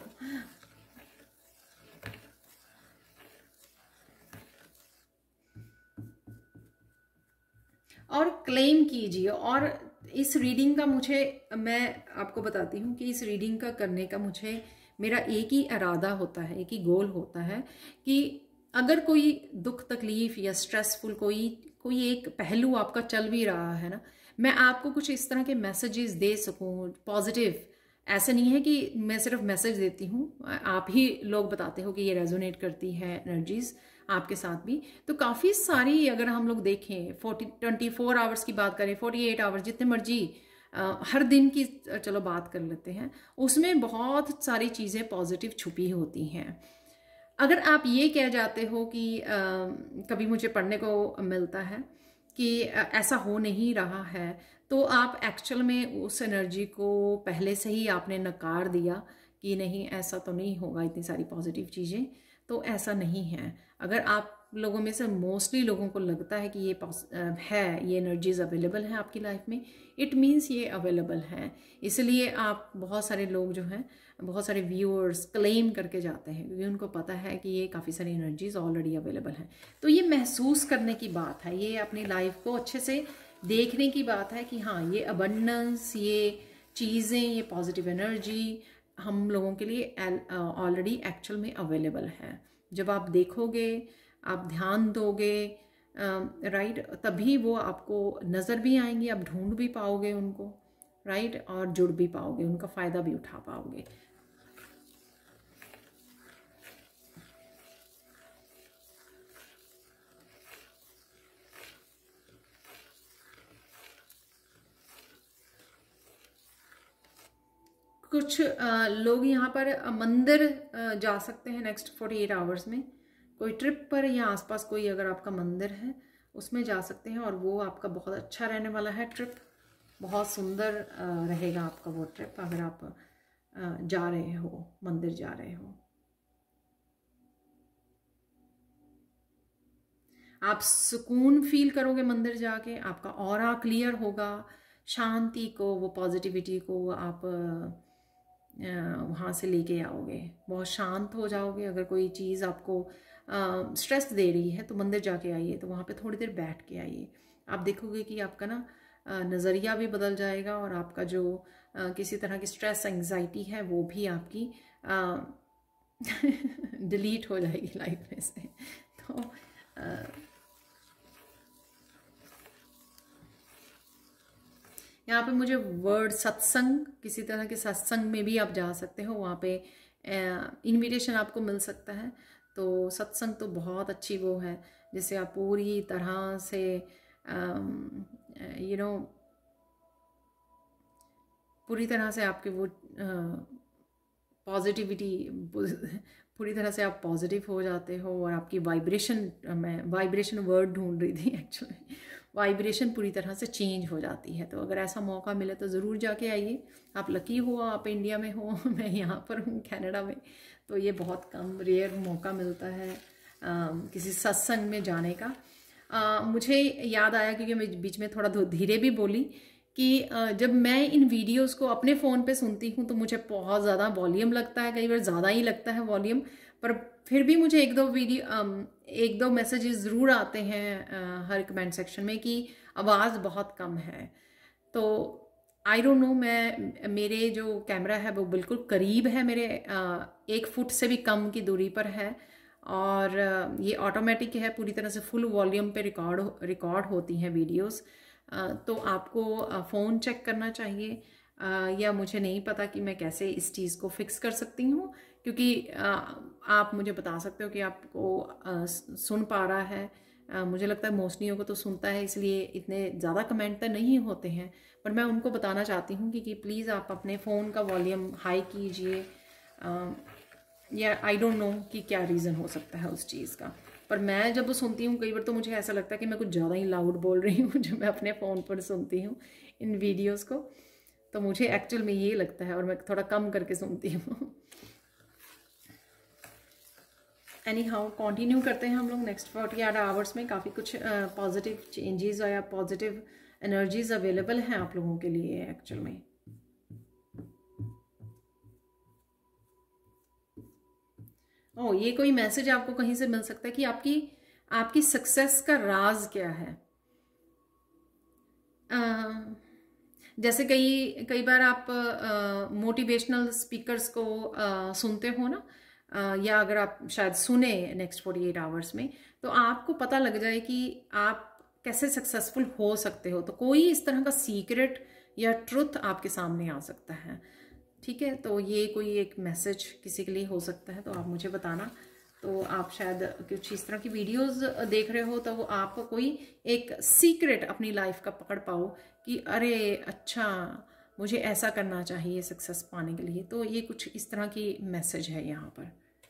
और क्लेम कीजिए। और इस रीडिंग का मुझे, मैं आपको बताती हूँ कि इस रीडिंग का करने का मुझे, मेरा एक ही इरादा होता है, एक ही गोल होता है कि अगर कोई दुख तकलीफ या स्ट्रेसफुल कोई कोई एक पहलू आपका चल भी रहा है ना, मैं आपको कुछ इस तरह के मैसेजेस दे सकूं पॉजिटिव। ऐसा नहीं है कि मैं सिर्फ मैसेज देती हूँ, आप ही लोग बताते हो कि ये रेजोनेट करती है एनर्जीज आपके साथ भी। तो काफ़ी सारी, अगर हम लोग देखें फोर्टी ट्वेंटी फोर आवर्स की बात करें, फोर्टी एट आवर्स, जितने मर्जी आ, हर दिन की चलो बात कर लेते हैं, उसमें बहुत सारी चीज़ें पॉजिटिव छुपी होती हैं। अगर आप ये कह जाते हो कि आ, कभी मुझे पढ़ने को मिलता है कि ऐसा हो नहीं रहा है, तो आप एक्चुअल में उस एनर्जी को पहले से ही आपने नकार दिया कि नहीं, ऐसा तो नहीं होगा, इतनी सारी पॉजिटिव चीज़ें, तो ऐसा नहीं है। अगर आप लोगों में से मोस्टली लोगों को लगता है कि ये है, ये एनर्जीज अवेलेबल हैं आपकी लाइफ में, इट मीन्स ये अवेलेबल हैं। इसलिए आप, बहुत सारे लोग जो हैं, बहुत सारे व्यूअर्स क्लेम करके जाते हैं, क्योंकि उनको पता है कि ये काफ़ी सारी एनर्जीज ऑलरेडी अवेलेबल हैं। तो ये महसूस करने की बात है, ये अपनी लाइफ को अच्छे से देखने की बात है कि हाँ, ये अबंडेंस, ये चीज़ें, ये पॉजिटिव एनर्जी हम लोगों के लिए ऑलरेडी एक्चुअल में अवेलेबल है। जब आप देखोगे, आप ध्यान दोगे, राइट, तभी वो आपको नज़र भी आएंगी, आप ढूंढ भी पाओगे उनको, राइट, और जुड़ भी पाओगे, उनका फ़ायदा भी उठा पाओगे। कुछ आ, लोग यहाँ पर मंदिर आ, जा सकते हैं नेक्स्ट फोर्टी एट आवर्स में। कोई ट्रिप पर या आसपास कोई अगर आपका मंदिर है उसमें जा सकते हैं, और वो आपका बहुत अच्छा रहने वाला है ट्रिप, बहुत सुंदर आ, रहेगा आपका वो ट्रिप अगर आप आ, जा रहे हो, मंदिर जा रहे हो। आप सुकून फील करोगे मंदिर जाके, आपका ऑरा क्लियर होगा, शांति को, वो पॉजिटिविटी को आप वहाँ से लेके आओगे, बहुत शांत हो जाओगे। अगर कोई चीज़ आपको स्ट्रेस दे रही है तो मंदिर जाके आइए, तो वहाँ पे थोड़ी देर बैठ के आइए, आप देखोगे कि आपका ना नज़रिया भी बदल जाएगा, और आपका जो आ, किसी तरह की स्ट्रेस एंग्जाइटी है वो भी आपकी डिलीट हो जाएगी लाइफ में से। तो आ, यहाँ पे मुझे वर्ड सत्संग, किसी तरह के सत्संग में भी आप जा सकते हो, वहाँ पे इनविटेशन आपको मिल सकता है। तो सत्संग तो बहुत अच्छी वो है, जिससे आप पूरी तरह से यू नो पूरी तरह से आपके वो पॉजिटिविटी, पूरी तरह से आप पॉजिटिव हो जाते हो, और आपकी वाइब्रेशन, मैं वाइब्रेशन वर्ड ढूंढ रही थी एक्चुअली, वाइब्रेशन पूरी तरह से चेंज हो जाती है। तो अगर ऐसा मौका मिले तो ज़रूर जाके आइए। आप लकी हो, आप इंडिया में हो, मैं यहाँ पर हूँ कनाडा में, तो ये बहुत कम रेयर मौका मिलता है आ, किसी सत्संग में जाने का। आ, मुझे याद आया, क्योंकि मैं बीच में थोड़ा धीरे भी बोली, कि जब मैं इन वीडियोस को अपने फ़ोन पे सुनती हूँ तो मुझे बहुत ज़्यादा वॉल्यूम लगता है, कई बार ज़्यादा ही लगता है वॉल्यूम, पर फिर भी मुझे एक दो वीडियो एक दो मैसेजेस ज़रूर आते हैं हर कमेंट सेक्शन में कि आवाज़ बहुत कम है। तो आई डोंट नो, मैं मेरे जो कैमरा है वो बिल्कुल करीब है, मेरे आ, एक फुट से भी कम की दूरी पर है, और आ, ये ऑटोमेटिक है, पूरी तरह से फुल वॉल्यूम पे रिकॉर्ड रिकॉर्ड होती हैं वीडियोस। तो आपको फ़ोन चेक करना चाहिए, आ, या मुझे नहीं पता कि मैं कैसे इस चीज़ को फिक्स कर सकती हूँ, क्योंकि आ, आप मुझे बता सकते हो कि आपको आ, सुन पा रहा है। आ, मुझे लगता है मोस्टलियों को तो सुनता है, इसलिए इतने ज़्यादा कमेंट तो नहीं होते हैं, पर मैं उनको बताना चाहती हूँ कि, कि प्लीज़ आप अपने फ़ोन का वॉल्यूम हाई कीजिए, या आई डोंट नो कि क्या रीज़न हो सकता है उस चीज़ का। पर मैं जब वो सुनती हूँ कई बार तो मुझे ऐसा लगता है कि मैं कुछ ज़्यादा ही लाउड बोल रही हूँ जब मैं अपने फ़ोन पर सुनती हूँ इन वीडियोज़ को, तो मुझे एक्चुअल में ये लगता है, और मैं थोड़ा कम करके सुनती हूँ। एनी हाउ कंटिन्यू करते हैं हम लोग नेक्स्ट फोर्टी एट आवर्स में। काफ़ी कुछ पॉजिटिव चेंजेस या पॉजिटिव एनर्जीज अवेलेबल हैं आप लोगों के लिए एक्चुअल में। ओ, ये कोई मैसेज आपको कहीं से मिल सकता है कि आपकी आपकी सक्सेस का राज क्या है। uh, जैसे कई कई बार आप मोटिवेशनल uh, स्पीकर्स को uh, सुनते हो ना, uh, या अगर आप शायद सुने नेक्स्ट फोर्टी एट आवर्स में, तो आपको पता लग जाए कि आप कैसे सक्सेसफुल हो सकते हो। तो कोई इस तरह का सीक्रेट या ट्रुथ आपके सामने आ सकता है, ठीक है। तो ये कोई एक मैसेज किसी के लिए हो सकता है, तो आप मुझे बताना। तो आप शायद कुछ इस तरह की वीडियोस देख रहे हो, तो वो आपको कोई एक सीक्रेट अपनी लाइफ का पकड़ पाओ कि अरे अच्छा, मुझे ऐसा करना चाहिए सक्सेस पाने के लिए। तो ये कुछ इस तरह की मैसेज है यहाँ पर।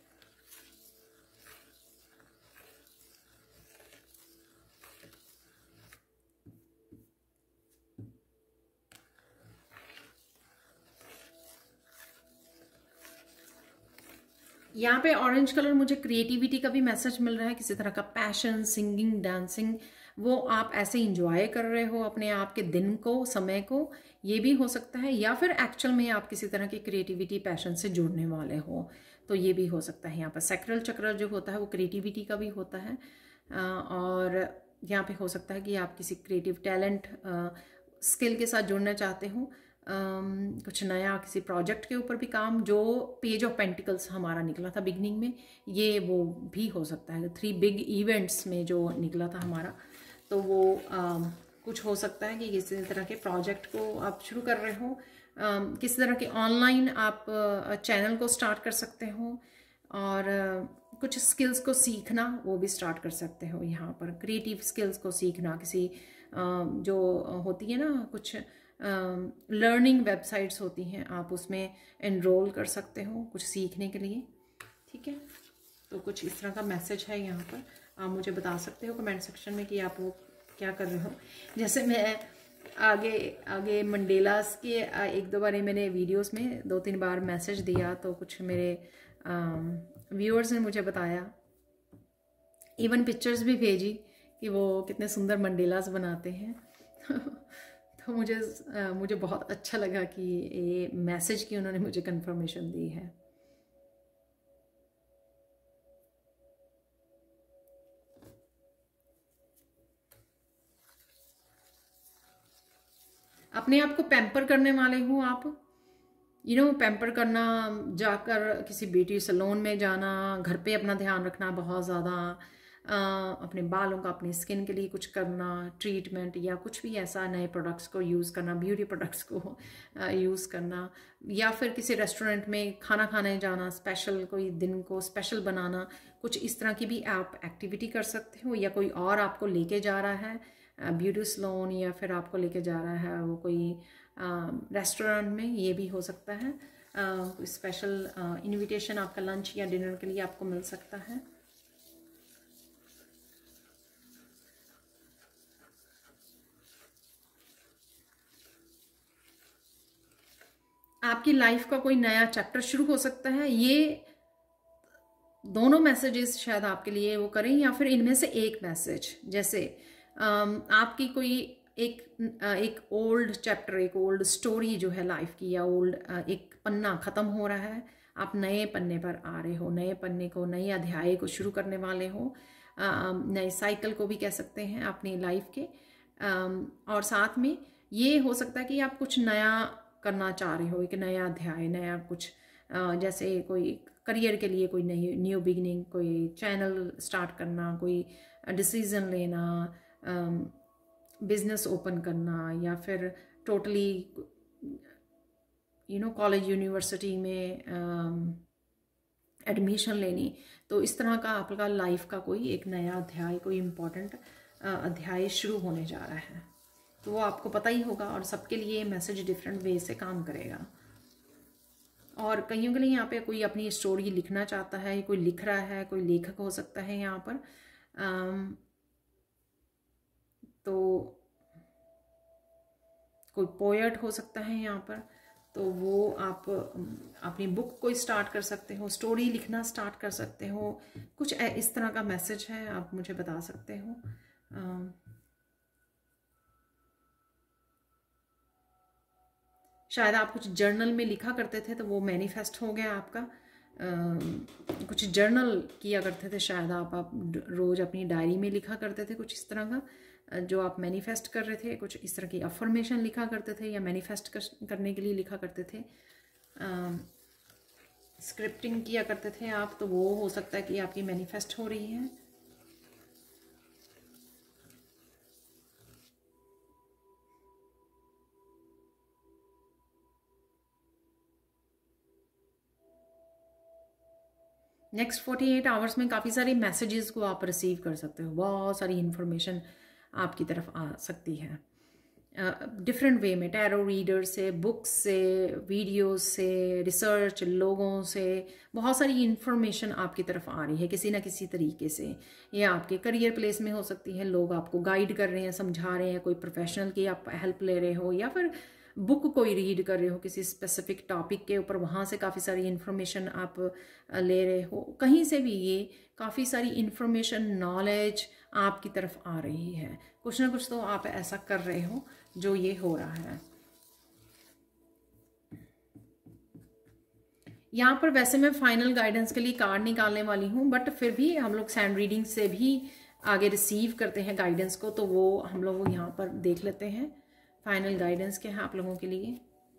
यहाँ पे ऑरेंज कलर मुझे क्रिएटिविटी का भी मैसेज मिल रहा है, किसी तरह का पैशन, सिंगिंग, डांसिंग, वो आप ऐसे इंजॉय कर रहे हो अपने आप के दिन को, समय को, ये भी हो सकता है। या फिर एक्चुअल में आप किसी तरह की क्रिएटिविटी, पैशन से जुड़ने वाले हो, तो ये भी हो सकता है। यहाँ पर सैक्रल चक्र जो होता है वो क्रिएटिविटी का भी होता है, और यहाँ पे हो सकता है कि आप किसी क्रिएटिव टैलेंट, स्किल के साथ जुड़ना चाहते हो, Um, कुछ नया किसी प्रोजेक्ट के ऊपर भी काम। जो पेज ऑफ पेंटिकल्स हमारा निकला था बिगनिंग में, ये वो भी हो सकता है। थ्री बिग इवेंट्स में जो निकला था हमारा, तो वो um, कुछ हो सकता है कि किसी तरह के प्रोजेक्ट को आप शुरू कर रहे हो, um, किसी तरह के ऑनलाइन आप चैनल uh, को स्टार्ट कर सकते हो, और uh, कुछ स्किल्स को सीखना वो भी स्टार्ट कर सकते हो। यहाँ पर क्रिएटिव स्किल्स को सीखना, किसी uh, जो होती है ना कुछ लर्निंग uh, वेबसाइट्स होती हैं, आप उसमें एनरोल कर सकते हो कुछ सीखने के लिए, ठीक है। तो कुछ इस तरह का मैसेज है यहाँ पर। आप मुझे बता सकते हो कमेंट सेक्शन में कि आप वो क्या कर रहे हो। जैसे मैं आगे आगे मंडेलास के एक दो बार मैंने वीडियोस में दो तीन बार मैसेज दिया, तो कुछ मेरे व्यूअर्स ने मुझे बताया, इवन पिक्चर्स भी भेजी कि वो कितने सुंदर मंडेलास बनाते हैं। तो मुझे मुझे बहुत अच्छा लगा कि ये मैसेज की उन्होंने मुझे कंफर्मेशन दी है। अपने आप को पैम्पर करने वाले हो आप, यू नो पैम्पर करना, जाकर किसी ब्यूटी सैलून में जाना, घर पे अपना ध्यान रखना बहुत ज़्यादा, अपने बालों का, अपनी स्किन के लिए कुछ करना, ट्रीटमेंट या कुछ भी ऐसा, नए प्रोडक्ट्स को यूज़ करना, ब्यूटी प्रोडक्ट्स को यूज़ करना, या फिर किसी रेस्टोरेंट में खाना खाने जाना, स्पेशल कोई दिन को स्पेशल बनाना, कुछ इस तरह की भी आप एक्टिविटी कर सकते हो। या कोई और आपको लेके जा रहा है ब्यूटी सैलून, या फिर आपको लेके जा रहा है वो कोई रेस्टोरेंट में, ये भी हो सकता है। कोई स्पेशल इनविटेशन आपका लंच या डिनर के लिए आपको मिल सकता है। आपकी लाइफ का कोई नया चैप्टर शुरू हो सकता है। ये दोनों मैसेजेस शायद आपके लिए वो करें, या फिर इनमें से एक मैसेज, जैसे आपकी कोई एक एक ओल्ड चैप्टर, एक ओल्ड स्टोरी जो है लाइफ की, या ओल्ड एक पन्ना ख़त्म हो रहा है, आप नए पन्ने पर आ रहे हो, नए पन्ने को, नए अध्याय को शुरू करने वाले हो, नए साइकिल को भी कह सकते हैं अपनी लाइफ के। और साथ में ये हो सकता है कि आप कुछ नया करना चाह रहे हो, एक नया अध्याय, नया कुछ, जैसे कोई करियर के लिए कोई नई न्यू बिगनिंग, कोई चैनल स्टार्ट करना, कोई डिसीजन लेना, बिजनेस ओपन करना, या फिर totally you know college university में एडमिशन लेनी। तो इस तरह का आपका लाइफ का कोई एक नया अध्याय, कोई इम्पोर्टेंट अध्याय शुरू होने जा रहा है। तो वो आपको पता ही होगा, और सबके लिए मैसेज डिफरेंट वे से काम करेगा। और कईयों के लिए यहाँ पे कोई अपनी स्टोरी लिखना चाहता है, कोई लिख रहा है, कोई लेखक हो सकता है यहाँ पर। आम, तो कोई पोएट हो सकता है यहाँ पर। तो वो आप अपनी बुक को स्टार्ट कर सकते हो, स्टोरी लिखना स्टार्ट कर सकते हो, कुछ इस तरह का मैसेज है, आप मुझे बता सकते हो। आम, शायद आप कुछ जर्नल में लिखा करते थे तो वो मैनिफेस्ट हो गया आपका। आ, कुछ जर्नल किया करते थे शायद आप आप रोज अपनी डायरी में लिखा करते थे कुछ इस तरह का जो आप मैनिफेस्ट कर रहे थे, कुछ इस तरह की अफर्मेशन लिखा करते थे या मैनिफेस्ट कर, करने के लिए लिखा करते थे। आ, स्क्रिप्टिंग किया करते थे आप, तो वो हो सकता है कि आपकी मैनिफेस्ट हो रही है। नेक्स्ट फोर्टी एट आवर्स में काफ़ी सारे मैसेजेस को आप रिसीव कर सकते हो, बहुत सारी इन्फॉर्मेशन आपकी तरफ आ सकती है डिफरेंट वे में, टैरो रीडर से, बुक्स से, वीडियोस से, रिसर्च, लोगों से, बहुत सारी इन्फॉर्मेशन आपकी तरफ आ रही है किसी ना किसी तरीके से। ये आपके करियर प्लेस में हो सकती है, लोग आपको गाइड कर रहे हैं, समझा रहे हैं, कोई प्रोफेशनल की आप हेल्प ले रहे हो, या फिर बुक कोई रीड कर रहे हो किसी स्पेसिफिक टॉपिक के ऊपर, वहाँ से काफ़ी सारी इन्फॉर्मेशन आप ले रहे हो। कहीं से भी ये काफ़ी सारी इन्फॉर्मेशन, नॉलेज आपकी तरफ आ रही है। कुछ ना कुछ तो आप ऐसा कर रहे हो जो ये हो रहा है। यहाँ पर वैसे मैं फाइनल गाइडेंस के लिए कार्ड निकालने वाली हूँ, बट फिर भी हम लोग सैंड रीडिंग से भी आगे रिसीव करते हैं गाइडेंस को, तो वो हम लोग यहाँ पर देख लेते हैं फाइनल गाइडेंस क्या है आप लोगों के लिए।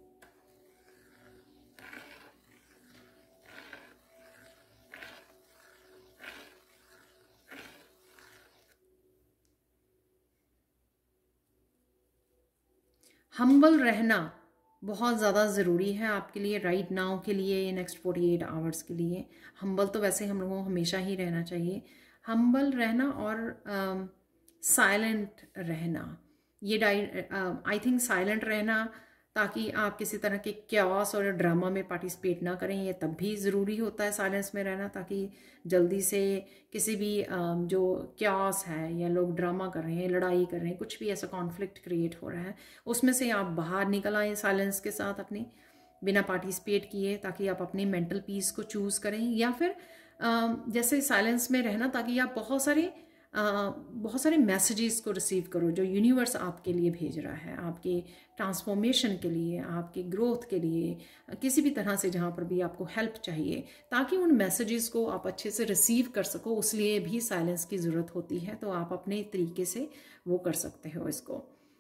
हम्बल रहना बहुत ज़्यादा ज़रूरी है आपके लिए राइट नाउ के लिए, नेक्स्ट फोर्टी एट आवर्स के लिए। हम्बल तो वैसे हम लोगों को हमेशा ही रहना चाहिए। हम्बल रहना और साइलेंट uh, रहना, ये डाइ आई थिंक साइलेंट रहना, ताकि आप किसी तरह के क्यास और ड्रामा में पार्टिसिपेट ना करें। ये तब भी ज़रूरी होता है साइलेंस में रहना, ताकि जल्दी से किसी भी जो क्यास है या लोग ड्रामा कर रहे हैं, लड़ाई कर रहे हैं, कुछ भी ऐसा कॉन्फ्लिक्ट क्रिएट हो रहा है, उसमें से आप बाहर निकल आए साइलेंस के साथ अपने, बिना पार्टिसिपेट किए, ताकि आप अपनी मेंटल पीस को चूज़ करें। या फिर जैसे साइलेंस में रहना ताकि आप बहुत सारे Uh, बहुत सारे मैसेजेस को रिसीव करो जो यूनिवर्स आपके लिए भेज रहा है, आपके ट्रांसफॉर्मेशन के लिए, आपके ग्रोथ के लिए, किसी भी तरह से जहाँ पर भी आपको हेल्प चाहिए, ताकि उन मैसेजेस को आप अच्छे से रिसीव कर सको, उसलिए भी साइलेंस की ज़रूरत होती है। तो आप अपने तरीके से वो कर सकते हो इसको।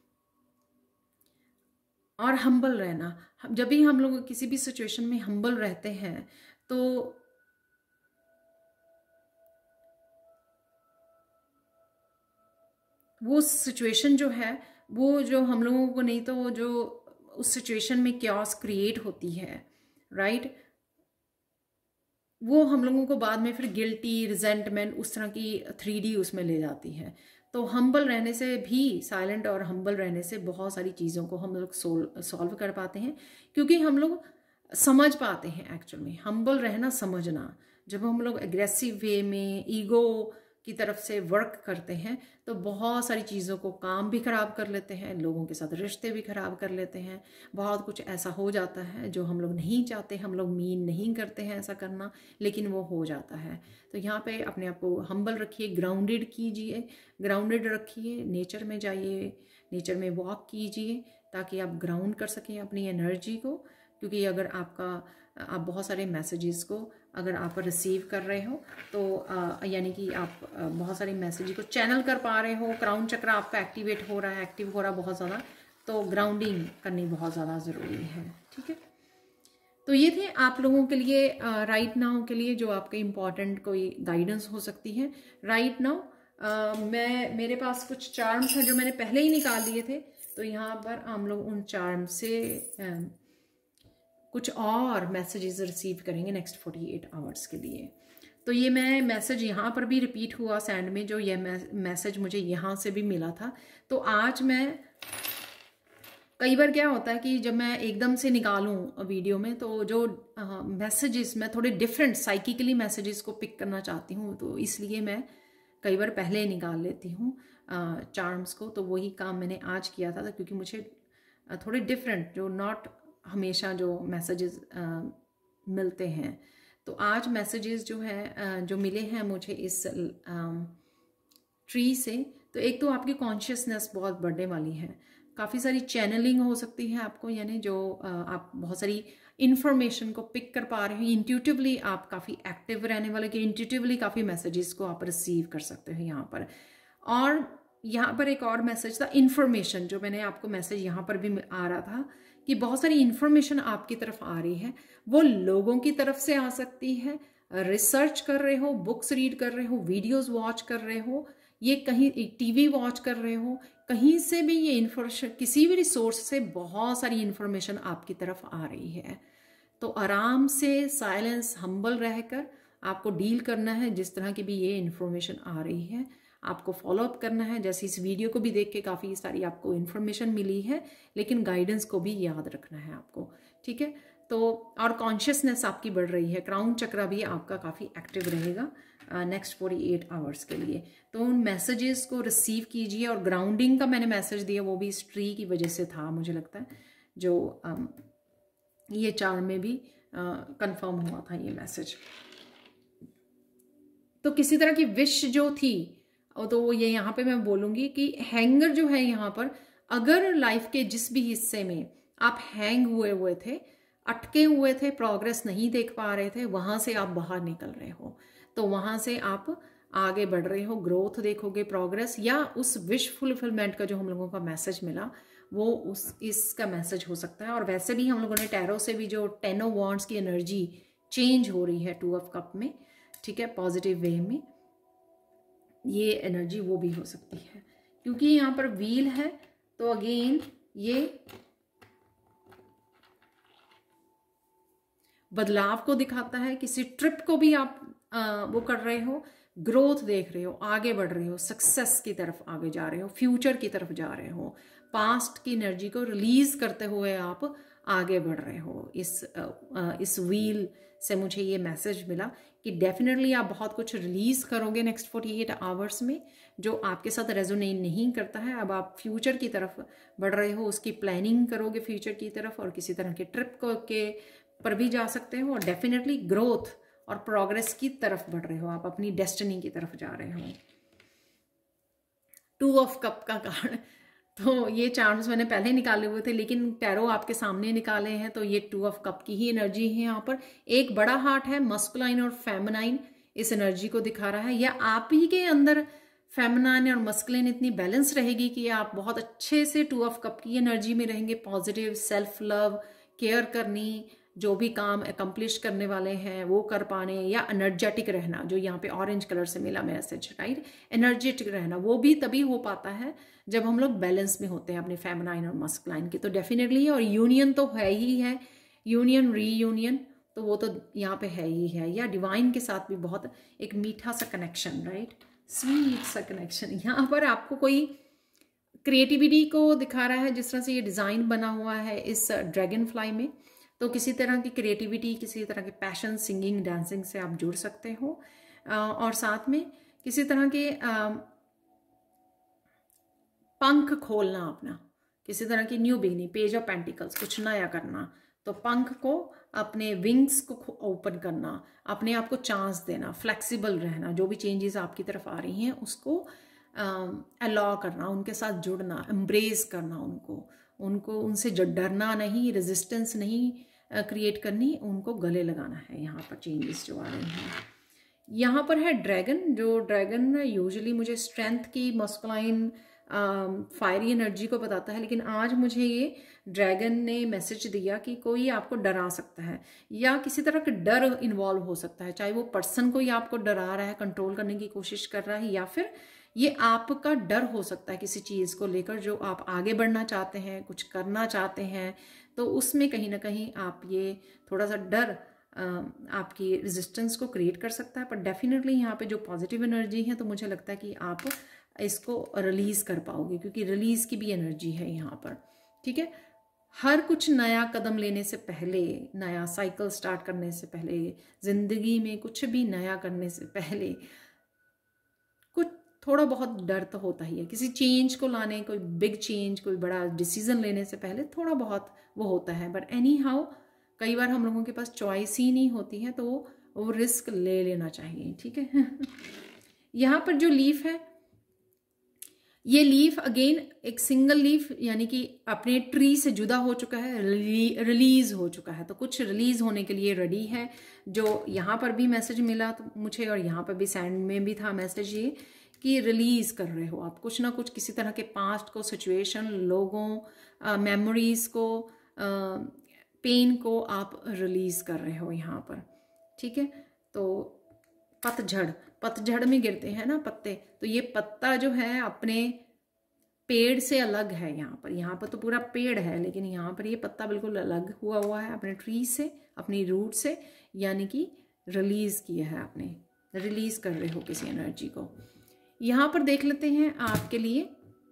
और हम्बल रहना, जब भी हम लोग किसी भी सिचुएशन में हम्बल रहते हैं तो वो सिचुएशन जो है, वो जो हम लोगों को नहीं तो वो जो उस सिचुएशन में क्यास क्रिएट होती है, राइट, वो हम लोगों को बाद में फिर गिल्टी, रिजेंटमेंट, उस तरह की थ्री डी उसमें ले जाती है। तो हम्बल रहने से भी, साइलेंट और हम्बल रहने से बहुत सारी चीज़ों को हम लोग सॉल्व कर पाते हैं, क्योंकि हम लोग समझ पाते हैं एक्चुअल में। हम्बल रहना समझना, जब हम लोग एग्रेसिव वे में ईगो की तरफ से वर्क करते हैं तो बहुत सारी चीज़ों को, काम भी ख़राब कर लेते हैं, लोगों के साथ रिश्ते भी ख़राब कर लेते हैं, बहुत कुछ ऐसा हो जाता है जो हम लोग नहीं चाहते, हम लोग मीन नहीं करते हैं ऐसा करना, लेकिन वो हो जाता है। तो यहाँ पे अपने आप को हम्बल रखिए, ग्राउंडेड कीजिए, ग्राउंडेड रखिए, नेचर में जाइए, नेचर में वॉक कीजिए, ताकि आप ग्राउंड कर सकें अपनी एनर्जी को। क्योंकि अगर आपका आप बहुत सारे मैसेजेस को अगर आप रिसीव कर रहे हो तो यानी कि आप आ, बहुत सारे मैसेज को चैनल कर पा रहे हो, क्राउन चक्र आपका एक्टिवेट हो रहा है, एक्टिव हो रहा है बहुत ज़्यादा, तो ग्राउंडिंग करनी बहुत ज़्यादा ज़रूरी है। ठीक है, तो ये थे आप लोगों के लिए राइट नाउ के लिए जो आपके इम्पॉर्टेंट कोई गाइडेंस हो सकती है। राइट नाउ मैं मेरे पास कुछ चार्म्स हैं जो मैंने पहले ही निकाल लिए थे, तो यहाँ पर हम लोग उन चार्म से uh, कुछ और मैसेजेस रिसीव करेंगे नेक्स्ट फोर्टी एट आवर्स के लिए। तो ये मैं मैसेज यहाँ पर भी रिपीट हुआ सैंड में, जो ये मैसेज मुझे यहाँ से भी मिला था। तो आज मैं, कई बार क्या होता है कि जब मैं एकदम से निकालूं वीडियो में तो जो मैसेजेस मैं थोड़े डिफरेंट साइकिकली मैसेजेस को पिक करना चाहती हूँ, तो इसलिए मैं कई बार पहले निकाल लेती हूँ चार्म्स को। तो वही काम मैंने आज किया था, क्योंकि मुझे थोड़े डिफरेंट जो नॉट हमेशा जो मैसेजेस मिलते हैं, तो आज मैसेजेस जो है जो मिले हैं मुझे इस ट्री से, तो एक तो आपकी कॉन्शियसनेस बहुत बढ़ने वाली है, काफ़ी सारी चैनलिंग हो सकती है आपको, यानी जो आप बहुत सारी इन्फॉर्मेशन को पिक कर पा रहे हैं, इंट्यूटिवली आप काफ़ी एक्टिव रहने वाले कि इंट्यूटिवली काफ़ी मैसेजेस को आप रिसीव कर सकते हो यहाँ पर। और यहाँ पर एक और मैसेज था इन्फॉर्मेशन, जो मैंने आपको मैसेज यहाँ पर भी आ रहा था कि बहुत सारी इन्फॉर्मेशन आपकी तरफ आ रही है, वो लोगों की तरफ से आ सकती है, रिसर्च कर रहे हो, बुक्स रीड कर रहे हो, वीडियोस वॉच कर रहे हो, ये कहीं टीवी वॉच कर रहे हो, कहीं से भी ये इन्फॉर्मेशन, किसी भी रिसोर्स से बहुत सारी इन्फॉर्मेशन आपकी तरफ आ रही है। तो आराम से साइलेंस हम्बल रहकर आपको डील करना है, जिस तरह की भी ये इन्फॉर्मेशन आ रही है आपको फॉलोअप करना है। जैसे इस वीडियो को भी देख के काफ़ी सारी आपको इन्फॉर्मेशन मिली है, लेकिन गाइडेंस को भी याद रखना है आपको। ठीक है, तो और कॉन्शियसनेस आपकी बढ़ रही है, क्राउन चक्रा भी आपका काफ़ी एक्टिव रहेगा नेक्स्ट फोर्टी एट आवर्स के लिए। तो उन मैसेजेस को रिसीव कीजिए। और ग्राउंडिंग का मैंने मैसेज दिया वो भी इस ट्री की वजह से था, मुझे लगता है, जो um, ये चार में भी कंफर्म uh, हुआ था ये मैसेज। तो किसी तरह की विश जो थी, तो ये यहाँ पे मैं बोलूँगी कि हैंगर जो है यहाँ पर, अगर लाइफ के जिस भी हिस्से में आप हैंग हुए हुए थे, अटके हुए थे, प्रोग्रेस नहीं देख पा रहे थे, वहाँ से आप बाहर निकल रहे हो, तो वहाँ से आप आगे बढ़ रहे हो, ग्रोथ देखोगे, प्रोग्रेस, या उस विश फुलफिलमेंट का जो हम लोगों का मैसेज मिला वो उस इसका मैसेज हो सकता है। और वैसे भी हम लोगों ने टैरो से भी जो टेन ऑफ वॉन्ड्स की एनर्जी चेंज हो रही है टू ऑफ कप में, ठीक है, पॉजिटिव वे में, ये एनर्जी वो भी हो सकती है। क्योंकि यहाँ पर व्हील है तो अगेन ये बदलाव को दिखाता है, किसी ट्रिप को भी आप आ, वो कर रहे हो, ग्रोथ देख रहे हो, आगे बढ़ रहे हो, सक्सेस की तरफ आगे जा रहे हो, फ्यूचर की तरफ जा रहे हो, पास्ट की एनर्जी को रिलीज करते हुए आप आगे बढ़ रहे हो। इस आ, इस व्हील से मुझे ये मैसेज मिला कि डेफिनेटली आप बहुत कुछ रिलीज करोगे नेक्स्ट फोर्टी एट आवर्स में, जो आपके साथ रेजोनेट नहीं करता है। अब आप फ्यूचर की तरफ बढ़ रहे हो, उसकी प्लानिंग करोगे फ्यूचर की तरफ, और किसी तरह के ट्रिप को के पर भी जा सकते हो, और डेफिनेटली ग्रोथ और प्रोग्रेस की तरफ बढ़ रहे हो, आप अपनी डेस्टिनी की तरफ जा रहे हो। टू ऑफ कप का कार्ड, तो ये चार्म्स मैंने पहले निकाले हुए थे, लेकिन टैरो आपके सामने निकाले हैं, तो ये टू ऑफ कप की ही एनर्जी है। यहाँ पर एक बड़ा हार्ट है, मस्कुलाइन और फेमिनाइन इस एनर्जी को दिखा रहा है, या आप ही के अंदर फेमिनाइन और मस्कुलाइन इतनी बैलेंस रहेगी कि आप बहुत अच्छे से टू ऑफ कप की एनर्जी में रहेंगे, पॉजिटिव, सेल्फ लव, केयर करनी, जो भी काम अकम्प्लिश करने वाले हैं वो कर पाने, या एनर्जेटिक रहना, जो यहाँ पे ऑरेंज कलर से मिला मैसेज, राइट, एनर्जेटिक रहना, वो भी तभी हो पाता है जब हम लोग बैलेंस में होते हैं अपने फेमिनाइन और मस्कुलाइन के। तो डेफिनेटली, और यूनियन तो है ही है, यूनियन रीयूनियन, तो वो तो यहाँ पे है ही है, या डिवाइन के साथ भी बहुत एक मीठा सा कनेक्शन, राइट, स्वीट सा कनेक्शन। यहाँ पर आपको कोई क्रिएटिविटी को दिखा रहा है, जिस तरह से ये डिज़ाइन बना हुआ है इस ड्रैगन फ्लाई में, तो किसी तरह की क्रिएटिविटी, किसी तरह के पैशन, सिंगिंग, डांसिंग से आप जुड़ सकते हो, और साथ में किसी तरह के पंख खोलना अपना, किसी तरह की new beginning, page of pentacles, कुछ नया करना, तो पंख को, अपने विंग्स को ओपन करना, अपने आप को चांस देना, फ्लेक्सिबल रहना, जो भी चेंजेस आपकी तरफ आ रही हैं उसको अलाउ करना, उनके साथ जुड़ना, एम्ब्रेस करना उनको, उनको उनसे डरना नहीं, रेजिस्टेंस नहीं क्रिएट करनी, उनको गले लगाना है। यहाँ पर चेंजेस जो आ रहे हैं, यहाँ पर है ड्रैगन, जो ड्रैगन यूजुअली मुझे स्ट्रेंथ की, मस्कुलाइन फायरी एनर्जी को बताता है, लेकिन आज मुझे ये ड्रैगन ने मैसेज दिया कि कोई आपको डरा सकता है या किसी तरह का डर इन्वॉल्व हो सकता है, चाहे वो पर्सन कोई आपको डरा रहा है, कंट्रोल करने की कोशिश कर रहा है, या फिर ये आपका डर हो सकता है किसी चीज़ को लेकर जो आप आगे बढ़ना चाहते हैं, कुछ करना चाहते हैं, तो उसमें कहीं ना कहीं आप ये थोड़ा सा डर आपकी रेजिस्टेंस को क्रिएट कर सकता है। पर डेफिनेटली यहाँ पे जो पॉजिटिव एनर्जी है, तो मुझे लगता है कि आप इसको रिलीज कर पाओगे, क्योंकि रिलीज की भी एनर्जी है यहाँ पर। ठीक है, हर कुछ नया कदम लेने से पहले, नया साइकिल स्टार्ट करने से पहले, जिंदगी में कुछ भी नया करने से पहले कुछ थोड़ा बहुत डर तो होता ही है। किसी चेंज को लाने, कोई बिग चेंज, कोई बड़ा डिसीजन लेने से पहले थोड़ा बहुत वो होता है। बट एनी हाउ कई बार हम लोगों के पास चॉइस ही नहीं होती है, तो वो रिस्क ले लेना चाहिए। ठीक है यहाँ पर जो लीफ है, ये लीफ अगेन एक सिंगल लीफ यानी कि अपने ट्री से जुदा हो चुका है, रिली, रिलीज हो चुका है, तो कुछ रिलीज होने के लिए रेडी है। जो यहाँ पर भी मैसेज मिला तो मुझे, और यहाँ पर भी सैंड में भी था मैसेज ये कि रिलीज कर रहे हो आप कुछ ना कुछ, किसी तरह के पास्ट को, सिचुएशन, लोगों, मेमोरीज को, पेन को आप रिलीज कर रहे हो यहाँ पर। ठीक है, तो पतझड़, पतझड़ में गिरते हैं ना पत्ते, तो ये पत्ता जो है अपने पेड़ से अलग है यहाँ पर। यहाँ पर तो पूरा पेड़ है, लेकिन यहाँ पर ये पत्ता बिल्कुल अलग हुआ हुआ है अपने ट्री से, अपनी रूट से, यानी कि रिलीज किया है आपने, रिलीज कर रहे हो किसी एनर्जी को। यहाँ पर देख लेते हैं आपके लिए,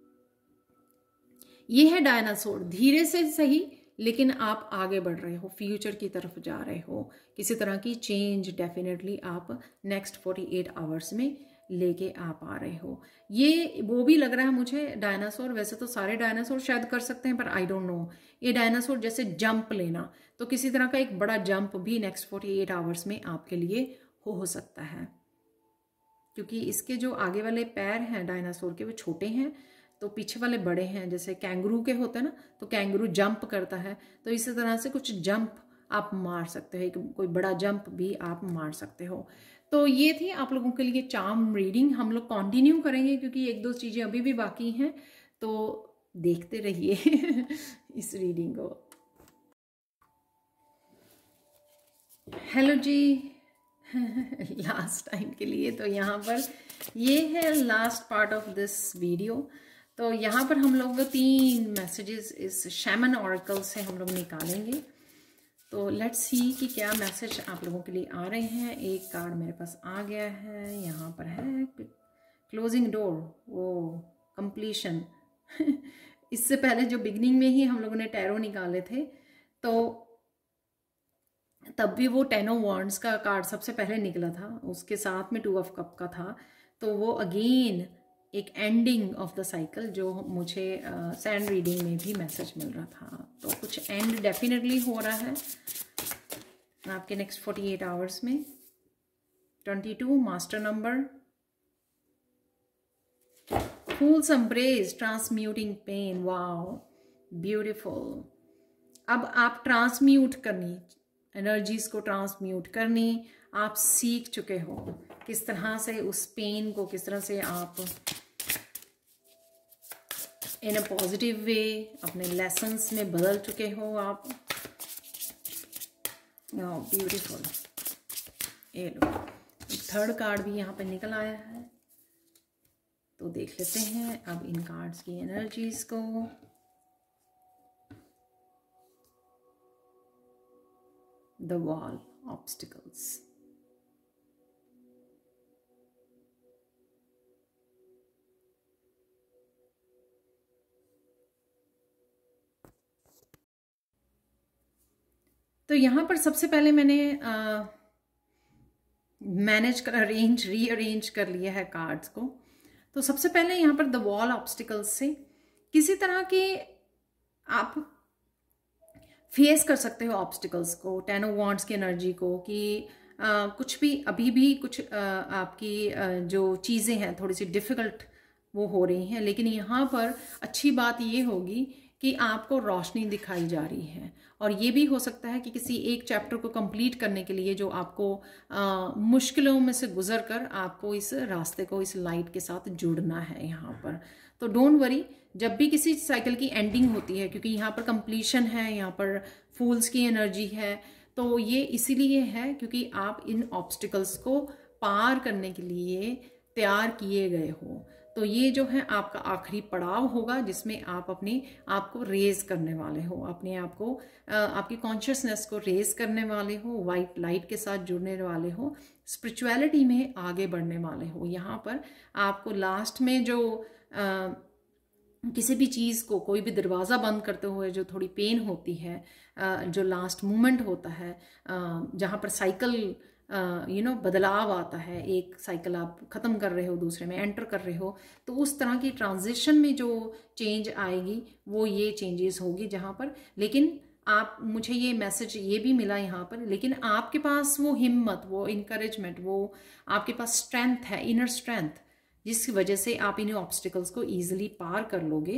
ये है डायनासोर। धीरे से सही, लेकिन आप आगे बढ़ रहे हो, फ्यूचर की तरफ जा रहे हो, किसी तरह की चेंज डेफिनेटली आप नेक्स्ट अड़तालीस आवर्स में लेके आप आ रहे हो। ये वो भी लग रहा है मुझे डायनासोर, वैसे तो सारे डायनासोर शायद कर सकते हैं, पर आई डोंट नो, ये डायनासोर जैसे जंप लेना, तो किसी तरह का एक बड़ा जंप भी नेक्स्ट अड़तालीस आवर्स में आपके लिए हो, हो सकता है, क्योंकि इसके जो आगे वाले पैर हैं डायनासोर के वो छोटे हैं, तो पीछे वाले बड़े हैं। जैसे कैंगरू के होते हैं ना, तो कैंगरू जंप करता है, तो इसी तरह से कुछ जंप आप मार सकते हो, एक कोई बड़ा जंप भी आप मार सकते हो। तो ये थी आप लोगों के लिए चार्म रीडिंग। हम लोग कंटिन्यू करेंगे क्योंकि एक दो चीज़ें अभी भी बाकी हैं, तो देखते रहिए इस रीडिंग को। हेलो जी लास्ट टाइम के लिए, तो यहाँ पर ये है last part of this video. तो यहाँ पर हम लोग तीन मैसेजेस इस शैमन ऑरेकल से हम लोग निकालेंगे। तो लेट्स सी कि क्या मैसेज आप लोगों के लिए आ रहे हैं। एक कार्ड मेरे पास आ गया है, यहाँ पर है क्लोजिंग डोर, वो कंप्लीशन इससे पहले जो बिगनिंग में ही हम लोगों ने टैरो निकाले थे, तो तब भी वो टेन ऑफ वॉन्ड्स का कार्ड सबसे पहले निकला था, उसके साथ में टू ऑफ कप का था। तो वो अगेन एक एंडिंग ऑफ द साइकिल जो मुझे सैंड uh, रीडिंग में भी मैसेज मिल रहा था। तो कुछ एंड डेफिनेटली हो रहा है आपके नेक्स्ट अड़तालीस आवर्स में। बाईस master number, fools embrace, transmuting pain, wow beautiful. अब आप ट्रांसम्यूट करनी, एनर्जीज को ट्रांसम्यूट करनी आप सीख चुके हो, किस तरह से उस पेन को, किस तरह से आप इन अ पॉजिटिव वे अपने लेसन्स में बदल चुके हो आप। ब्यूटीफुल। ये लो, थर्ड कार्ड भी यहाँ पे निकल आया है, तो देख लेते हैं अब इन कार्ड्स की एनर्जीज को। The wall, obstacles. तो यहाँ पर सबसे पहले मैंने मैनेज कर, अरेंज, रीअरेंज कर लिया है कार्ड्स को। तो सबसे पहले यहाँ पर द वॉल ऑब्स्टिकल्स से किसी तरह के आप फेस कर सकते हो ऑब्स्टिकल्स को, टेन ऑफ वॉन्ड्स की एनर्जी को, कि आ, कुछ भी अभी भी कुछ आ, आपकी आ, जो चीज़ें हैं थोड़ी सी डिफ़िकल्ट वो हो रही हैं, लेकिन यहाँ पर अच्छी बात ये होगी कि आपको रोशनी दिखाई जा रही है। और ये भी हो सकता है कि किसी एक चैप्टर को कंप्लीट करने के लिए जो आपको आ, मुश्किलों में से गुजर कर आपको इस रास्ते को, इस लाइट के साथ जुड़ना है यहाँ पर। तो डोंट वरी, जब भी किसी साइकिल की एंडिंग होती है, क्योंकि यहाँ पर कंप्लीशन है, यहाँ पर फूल्स की एनर्जी है, तो ये इसीलिए है क्योंकि आप इन ऑब्स्टिकल्स को पार करने के लिए तैयार किए गए हो। तो ये जो है आपका आखिरी पड़ाव होगा जिसमें आप अपने आप को रेज करने वाले हो, अपने आप को, आपकी कॉन्शियसनेस को रेज करने वाले हो, वाइट लाइट के साथ जुड़ने वाले हो, स्पिरिचुअलिटी में आगे बढ़ने वाले हो। यहाँ पर आपको लास्ट में जो आ, किसी भी चीज़ को, कोई भी दरवाज़ा बंद करते हुए जो थोड़ी पेन होती है, जो लास्ट मोमेंट होता है, जहाँ पर साइकिल यू नो बदलाव आता है, एक साइकिल आप ख़त्म कर रहे हो, दूसरे में एंटर कर रहे हो, तो उस तरह की ट्रांजिशन में जो चेंज आएगी वो ये चेंजेस होगी जहाँ पर। लेकिन आप, मुझे ये मैसेज ये भी मिला यहाँ पर, लेकिन आपके पास वो हिम्मत, वो इनकरेजमेंट, वो आपके पास स्ट्रेंथ है, इनर स्ट्रेंथ, जिसकी वजह से आप इन ऑब्स्टिकल्स को ईजिली पार कर लोगे।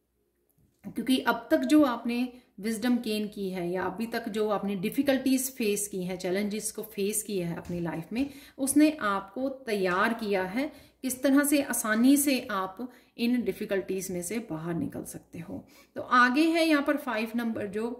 क्योंकि अब तक जो आपने विजडम गेन की है, या अभी तक जो आपने डिफ़िकल्टीज फेस की हैं, चैलेंजेस को फेस किया है अपनी लाइफ में, उसने आपको तैयार किया है किस तरह से आसानी से आप इन डिफ़िकल्टीज में से बाहर निकल सकते हो। तो आगे है यहाँ पर फाइव नंबर जो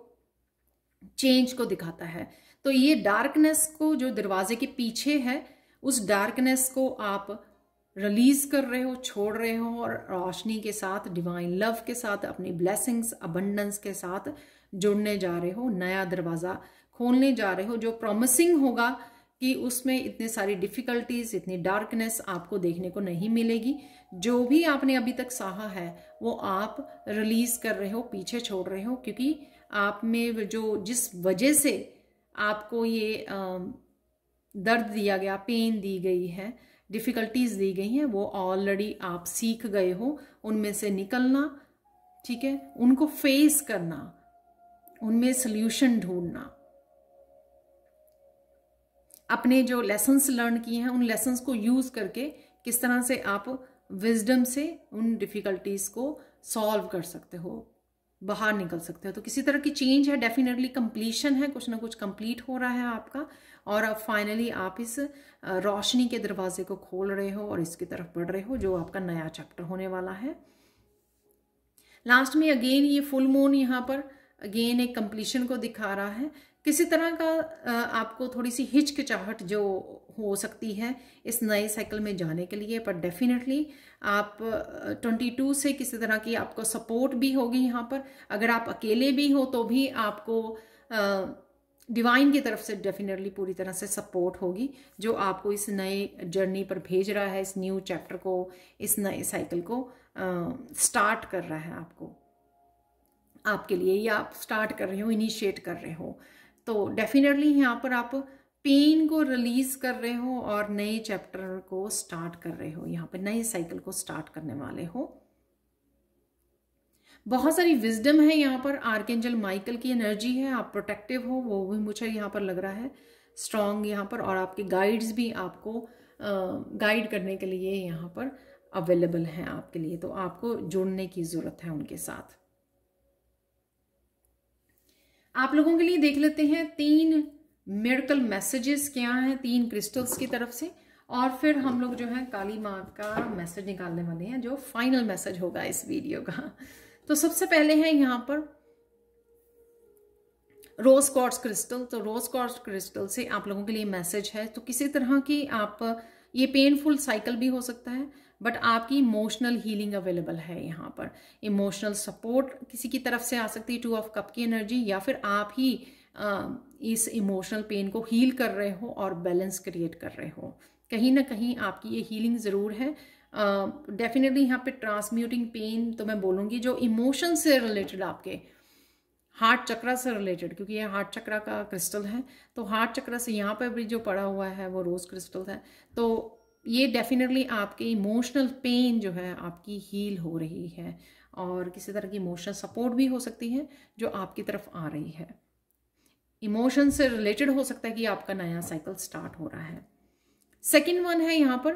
चेंज को दिखाता है। तो ये डार्कनेस को जो दरवाजे के पीछे है, उस डार्कनेस को आप रिलीज कर रहे हो, छोड़ रहे हो, और रोशनी के साथ, डिवाइन लव के साथ, अपनी ब्लेसिंग्स, अबंडेंस के साथ जुड़ने जा रहे हो, नया दरवाज़ा खोलने जा रहे हो जो प्रॉमिसिंग होगा कि उसमें इतने सारी डिफ़िकल्टीज, इतनी डार्कनेस आपको देखने को नहीं मिलेगी। जो भी आपने अभी तक सहा है वो आप रिलीज कर रहे हो, पीछे छोड़ रहे हो, क्योंकि आप में जो, जिस वजह से आपको ये दर्द दिया गया, पेन दी गई है, डिफ़िकल्टीज दी गई हैं, वो ऑलरेडी आप सीख गए हो उनमें से निकलना, ठीक है, उनको फेस करना, उनमें सल्यूशन ढूंढना, अपने जो लेसन्स लर्न किए हैं उन लेसन्स को यूज करके किस तरह से आप विजडम से उन डिफ़िकल्टीज को सॉल्व कर सकते हो, बाहर निकल सकते हो। तो किसी तरह की चेंज है, डेफिनेटली कंप्लीशन है, कुछ ना कुछ कंप्लीट हो रहा है आपका, और अब फाइनली आप इस रोशनी के दरवाजे को खोल रहे हो और इसकी तरफ बढ़ रहे हो जो आपका नया चैप्टर होने वाला है। लास्ट में अगेन ये फुल मून यहाँ पर अगेन एक कंप्लीशन को दिखा रहा है। किसी तरह का आपको थोड़ी सी हिचकिचाहट जो हो सकती है इस नए साइकिल में जाने के लिए, पर डेफिनेटली आप बाईस से किसी तरह की आपको सपोर्ट भी होगी यहाँ पर। अगर आप अकेले भी हो तो भी आपको डिवाइन की तरफ से डेफिनेटली पूरी तरह से सपोर्ट होगी, जो आपको इस नए जर्नी पर भेज रहा है, इस न्यू चैप्टर को, इस नए साइकिल को स्टार्ट कर रहा है आपको, आपके लिए, या आप स्टार्ट कर रहे हो, इनिशिएट कर रहे हो। तो डेफिनेटली यहाँ पर आप पेन को रिलीज कर रहे हो और नए चैप्टर को स्टार्ट कर रहे हो, यहाँ पर नए साइकिल को स्टार्ट करने वाले हो। बहुत सारी विजडम है यहाँ पर, आर्कएंजल माइकल की एनर्जी है, आप प्रोटेक्टिव हो, वो भी मुझे यहाँ पर लग रहा है स्ट्रांग यहाँ पर, और आपके गाइड्स भी आपको गाइड करने के लिए यहाँ पर अवेलेबल हैं आपके लिए, तो आपको जुड़ने की जरूरत है उनके साथ। आप लोगों के लिए देख लेते हैं तीन मिरेकल मैसेजेस क्या हैं तीन क्रिस्टल्स की तरफ से, और फिर हम लोग जो है काली माँ का मैसेज निकालने वाले हैं जो फाइनल मैसेज होगा इस वीडियो का। तो सबसे पहले है यहाँ पर रोज क्वार्ट्ज क्रिस्टल। तो रोज क्वार्ट्ज क्रिस्टल से आप लोगों के लिए मैसेज है, तो किसी तरह की आप, ये पेनफुल साइकिल भी हो सकता है, बट आपकी इमोशनल हीलिंग अवेलेबल है यहाँ पर। इमोशनल सपोर्ट किसी की तरफ से आ सकती है, टू ऑफ कप की एनर्जी, या फिर आप ही आ, इस इमोशनल पेन को हील कर रहे हो और बैलेंस क्रिएट कर रहे हो। कहीं ना कहीं आपकी ये हीलिंग ज़रूर है। डेफिनेटली uh, यहाँ पे ट्रांसम्यूटिंग पेन तो मैं बोलूँगी जो इमोशन से रिलेटेड, आपके हार्ट चक्रा से रिलेटेड, क्योंकि ये हार्ट चक्रा का क्रिस्टल है, तो हार्ट चक्रा से यहाँ पर भी जो पड़ा हुआ है वो रोज क्रिस्टल है। तो ये डेफिनेटली आपके इमोशनल पेन जो है आपकी हील हो रही है, और किसी तरह की इमोशनल सपोर्ट भी हो सकती है जो आपकी तरफ आ रही है। इमोशन से रिलेटेड हो सकता है कि आपका नया साइकिल स्टार्ट हो रहा है। सेकेंड वन है यहाँ पर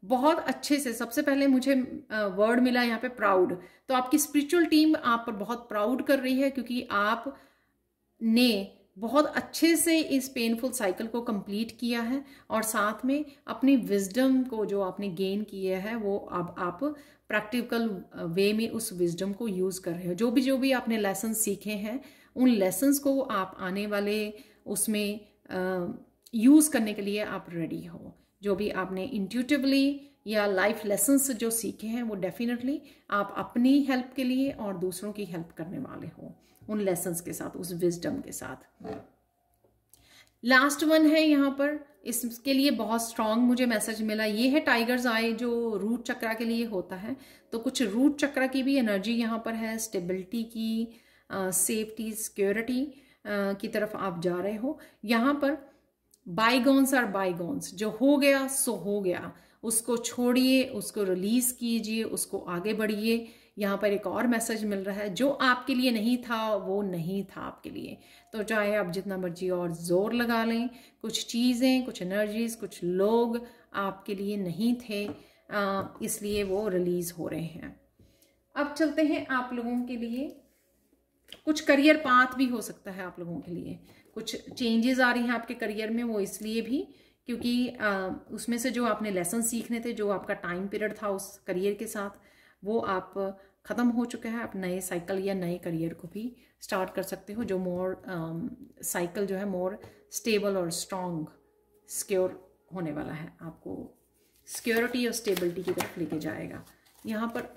बहुत अच्छे से, सबसे पहले मुझे वर्ड मिला यहाँ पे प्राउड, तो आपकी स्पिरिचुअल टीम आप पर बहुत प्राउड कर रही है क्योंकि आप ने बहुत अच्छे से इस पेनफुल साइकिल को कंप्लीट किया है और साथ में अपनी विजडम को जो आपने गेन किया है वो अब आप प्रैक्टिकल वे में उस विजडम को यूज़ कर रहे हो। जो भी जो भी आपने लेसन सीखे हैं उन लेसन्स को आप आने वाले उसमें यूज़ करने के लिए आप रेडी हो। जो भी आपने इंट्यूटिवली या लाइफ लेसन्स जो सीखे हैं वो डेफिनेटली आप अपनी हेल्प के लिए और दूसरों की हेल्प करने वाले हो उन लेसन्स के साथ, उस विजडम के साथ। लास्ट वन है यहाँ पर, इसके लिए बहुत स्ट्रांग मुझे मैसेज मिला, ये है टाइगर्स आई जो रूट चक्रा के लिए होता है। तो कुछ रूट चक्रा की भी एनर्जी यहाँ पर है, स्टेबिलिटी की, सेफ्टी, सिक्योरिटी की तरफ आप जा रहे हो। यहाँ पर बाईगॉन्स आर बाईगॉन्स, जो हो गया सो हो गया, उसको छोड़िए, उसको रिलीज कीजिए, उसको आगे बढ़िए। यहाँ पर एक और मैसेज मिल रहा है, जो आपके लिए नहीं था वो नहीं था आपके लिए, तो चाहे आप जितना मर्जी और जोर लगा लें, कुछ चीज़ें, कुछ एनर्जीज, कुछ लोग आपके लिए नहीं थे, इसलिए वो रिलीज हो रहे हैं। अब चलते हैं आप लोगों के लिए, कुछ करियर पाथ भी हो सकता है आप लोगों के लिए, कुछ चेंजेस आ रही हैं आपके करियर में, वो इसलिए भी क्योंकि आ, उसमें से जो आपने लेसन सीखने थे, जो आपका टाइम पीरियड था उस करियर के साथ, वो आप ख़त्म हो चुका है। आप नए साइकिल या नए करियर को भी स्टार्ट कर सकते हो, जो मोर साइकिल जो है मोर स्टेबल और स्ट्रॉन्ग, सिक्योर होने वाला है, आपको सिक्योरिटी और स्टेबिलिटी की तरफ लेके जाएगा। यहाँ पर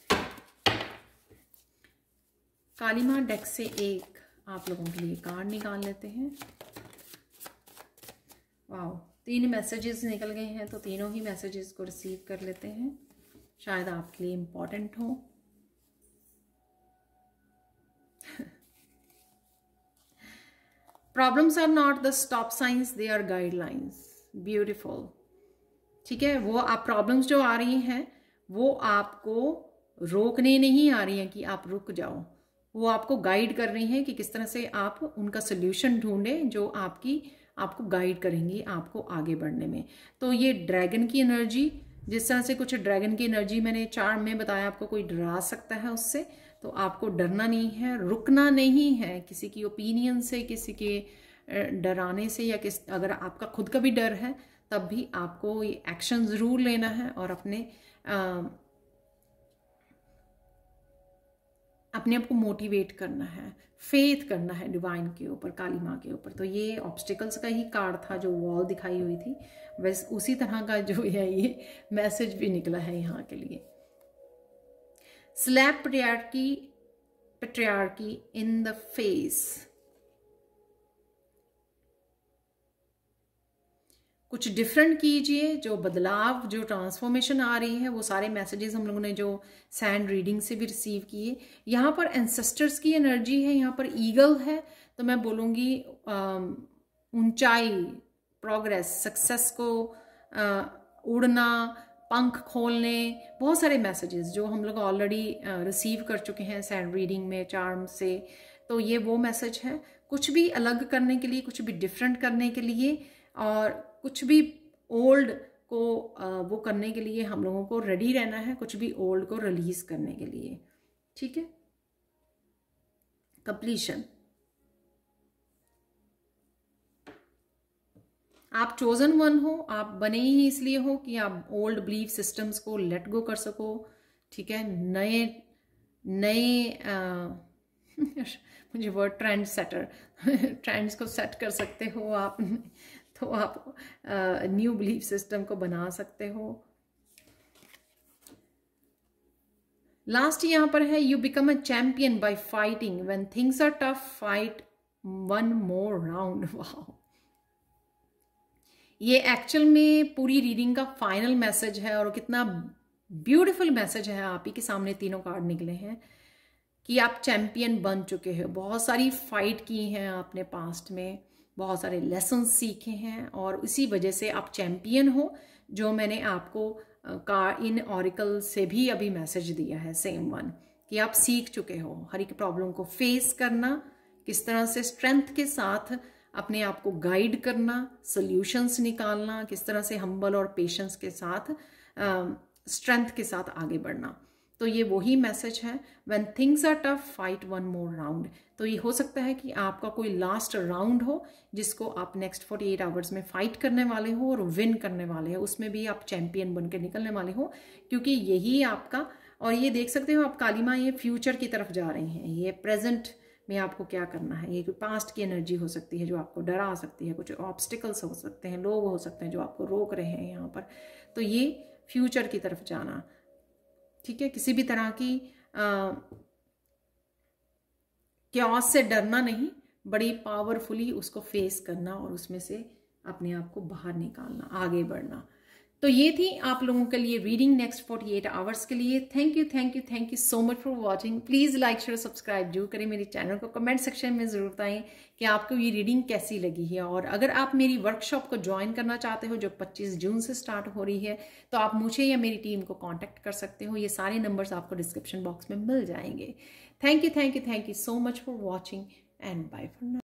काली माँ डेक से एक आप लोगों के लिए कार्ड निकाल लेते हैं। वाह, तीन मैसेजेस निकल गए हैं, तो तीनों ही मैसेजेस को रिसीव कर लेते हैं, शायद आपके लिए इम्पोर्टेंट हो। Problems are not the stop signs, they are guidelines. Beautiful, ठीक है। वो आप प्रॉब्लम्स जो आ रही हैं वो आपको रोकने नहीं आ रही हैं कि आप रुक जाओ, वो आपको गाइड कर रही हैं कि किस तरह से आप उनका सोल्यूशन ढूंढें, जो आपकी आपको गाइड करेंगी आपको आगे बढ़ने में। तो ये ड्रैगन की एनर्जी, जिस तरह से कुछ ड्रैगन की एनर्जी मैंने चार्म में बताया, आपको कोई डरा सकता है उससे, तो आपको डरना नहीं है, रुकना नहीं है किसी की ओपिनियन से, किसी के डराने से, या किस अगर आपका खुद का भी डर है तब भी आपको ये एक्शन ज़रूर लेना है और अपने आ, अपने आप को मोटिवेट करना है, फेथ करना है डिवाइन के ऊपर, काली माँ के ऊपर। तो ये ऑब्स्टिकल्स का ही कार्ड था जो वॉल दिखाई हुई थी, वैसे उसी तरह का जो है ये मैसेज भी निकला है यहाँ के लिए। Slap patriarchy, patriarchy in the face, कुछ डिफरेंट कीजिए, जो बदलाव, जो ट्रांसफॉर्मेशन आ रही है, वो सारे मैसेजेस हम लोगों ने जो सैंड रीडिंग से भी रिसीव किए। यहाँ पर एंसेस्टर्स की एनर्जी है, यहाँ पर ईगल है, तो मैं बोलूँगी ऊंचाई, प्रोग्रेस, सक्सेस को आ, उड़ना, पंख खोलने, बहुत सारे मैसेजेस जो हम लोग ऑलरेडी रिसीव कर चुके हैं सैंड रीडिंग में, चार्म से। तो ये वो मैसेज है, कुछ भी अलग करने के लिए, कुछ भी डिफरेंट करने के लिए, और कुछ भी ओल्ड को वो करने के लिए हम लोगों को रेडी रहना है, कुछ भी ओल्ड को रिलीज करने के लिए, ठीक है। कंप्लीशन, आप चोजन वन हो, आप बने ही इसलिए हो कि आप ओल्ड बिलीफ सिस्टम्स को लेट गो कर सको, ठीक है। नए नए मुझे वर्ड ट्रेंड सेटर, ट्रेंड्स को सेट कर सकते हो आप, तो आप न्यू बिलीफ सिस्टम को बना सकते हो। लास्ट यहाँ पर है, you become a champion by fighting, when things are tough fight one more round. वाह, ये एक्चुअल में पूरी रीडिंग का फाइनल मैसेज है, और कितना ब्यूटीफुल मैसेज है। आप ही के सामने तीनों कार्ड निकले हैं कि आप चैंपियन बन चुके हो, बहुत सारी फाइट की हैं आपने पास्ट में, बहुत सारे लेसन सीखे हैं, और इसी वजह से आप चैंपियन हो, जो मैंने आपको का इन ऑरिकल से भी अभी मैसेज दिया है, सेम वन, कि आप सीख चुके हो हर एक प्रॉब्लम को फेस करना, किस तरह से स्ट्रेंथ के साथ अपने आप को गाइड करना, सॉल्यूशंस निकालना, किस तरह से हम्बल और पेशेंस के साथ स्ट्रेंथ के साथ आगे बढ़ना। तो ये वही मैसेज है, when things are tough fight one more round. तो ये हो सकता है कि आपका कोई लास्ट राउंड हो जिसको आप नेक्स्ट फोर्टी एट आवर्स में फाइट करने वाले हो और विन करने वाले हो, उसमें भी आप चैंपियन बन के निकलने वाले हो, क्योंकि यही आपका, और ये देख सकते हो आप काली माँ ये फ्यूचर की तरफ जा रही हैं, ये प्रेजेंट में आपको क्या करना है। ये पास्ट की एनर्जी हो सकती है जो आपको डरा सकती है, कुछ ऑब्स्टिकल्स हो सकते हैं, लोग हो सकते हैं जो आपको रोक रहे हैं यहाँ पर। तो ये फ्यूचर की तरफ जाना, ठीक है, किसी भी तरह की क्योस से डरना नहीं, बड़ी पावरफुली उसको फेस करना और उसमें से अपने आप को बाहर निकालना, आगे बढ़ना। तो ये थी आप लोगों के लिए reading next forty eight hours के लिए। Thank you thank you thank you so much for watching. Please like share subscribe जरूर करें मेरे चैनल को। कमेंट सेक्शन में ज़रूर बताएं कि आपको ये रीडिंग कैसी लगी है, और अगर आप मेरी वर्कशॉप को ज्वाइन करना चाहते हो जो पच्चीस जून से स्टार्ट हो रही है, तो आप मुझे या मेरी टीम को कॉन्टैक्ट कर सकते हो। ये सारे नंबर्स आपको डिस्क्रिप्शन बॉक्स में मिल जाएंगे। Thank you thank you thank you so much for watching and bye for now.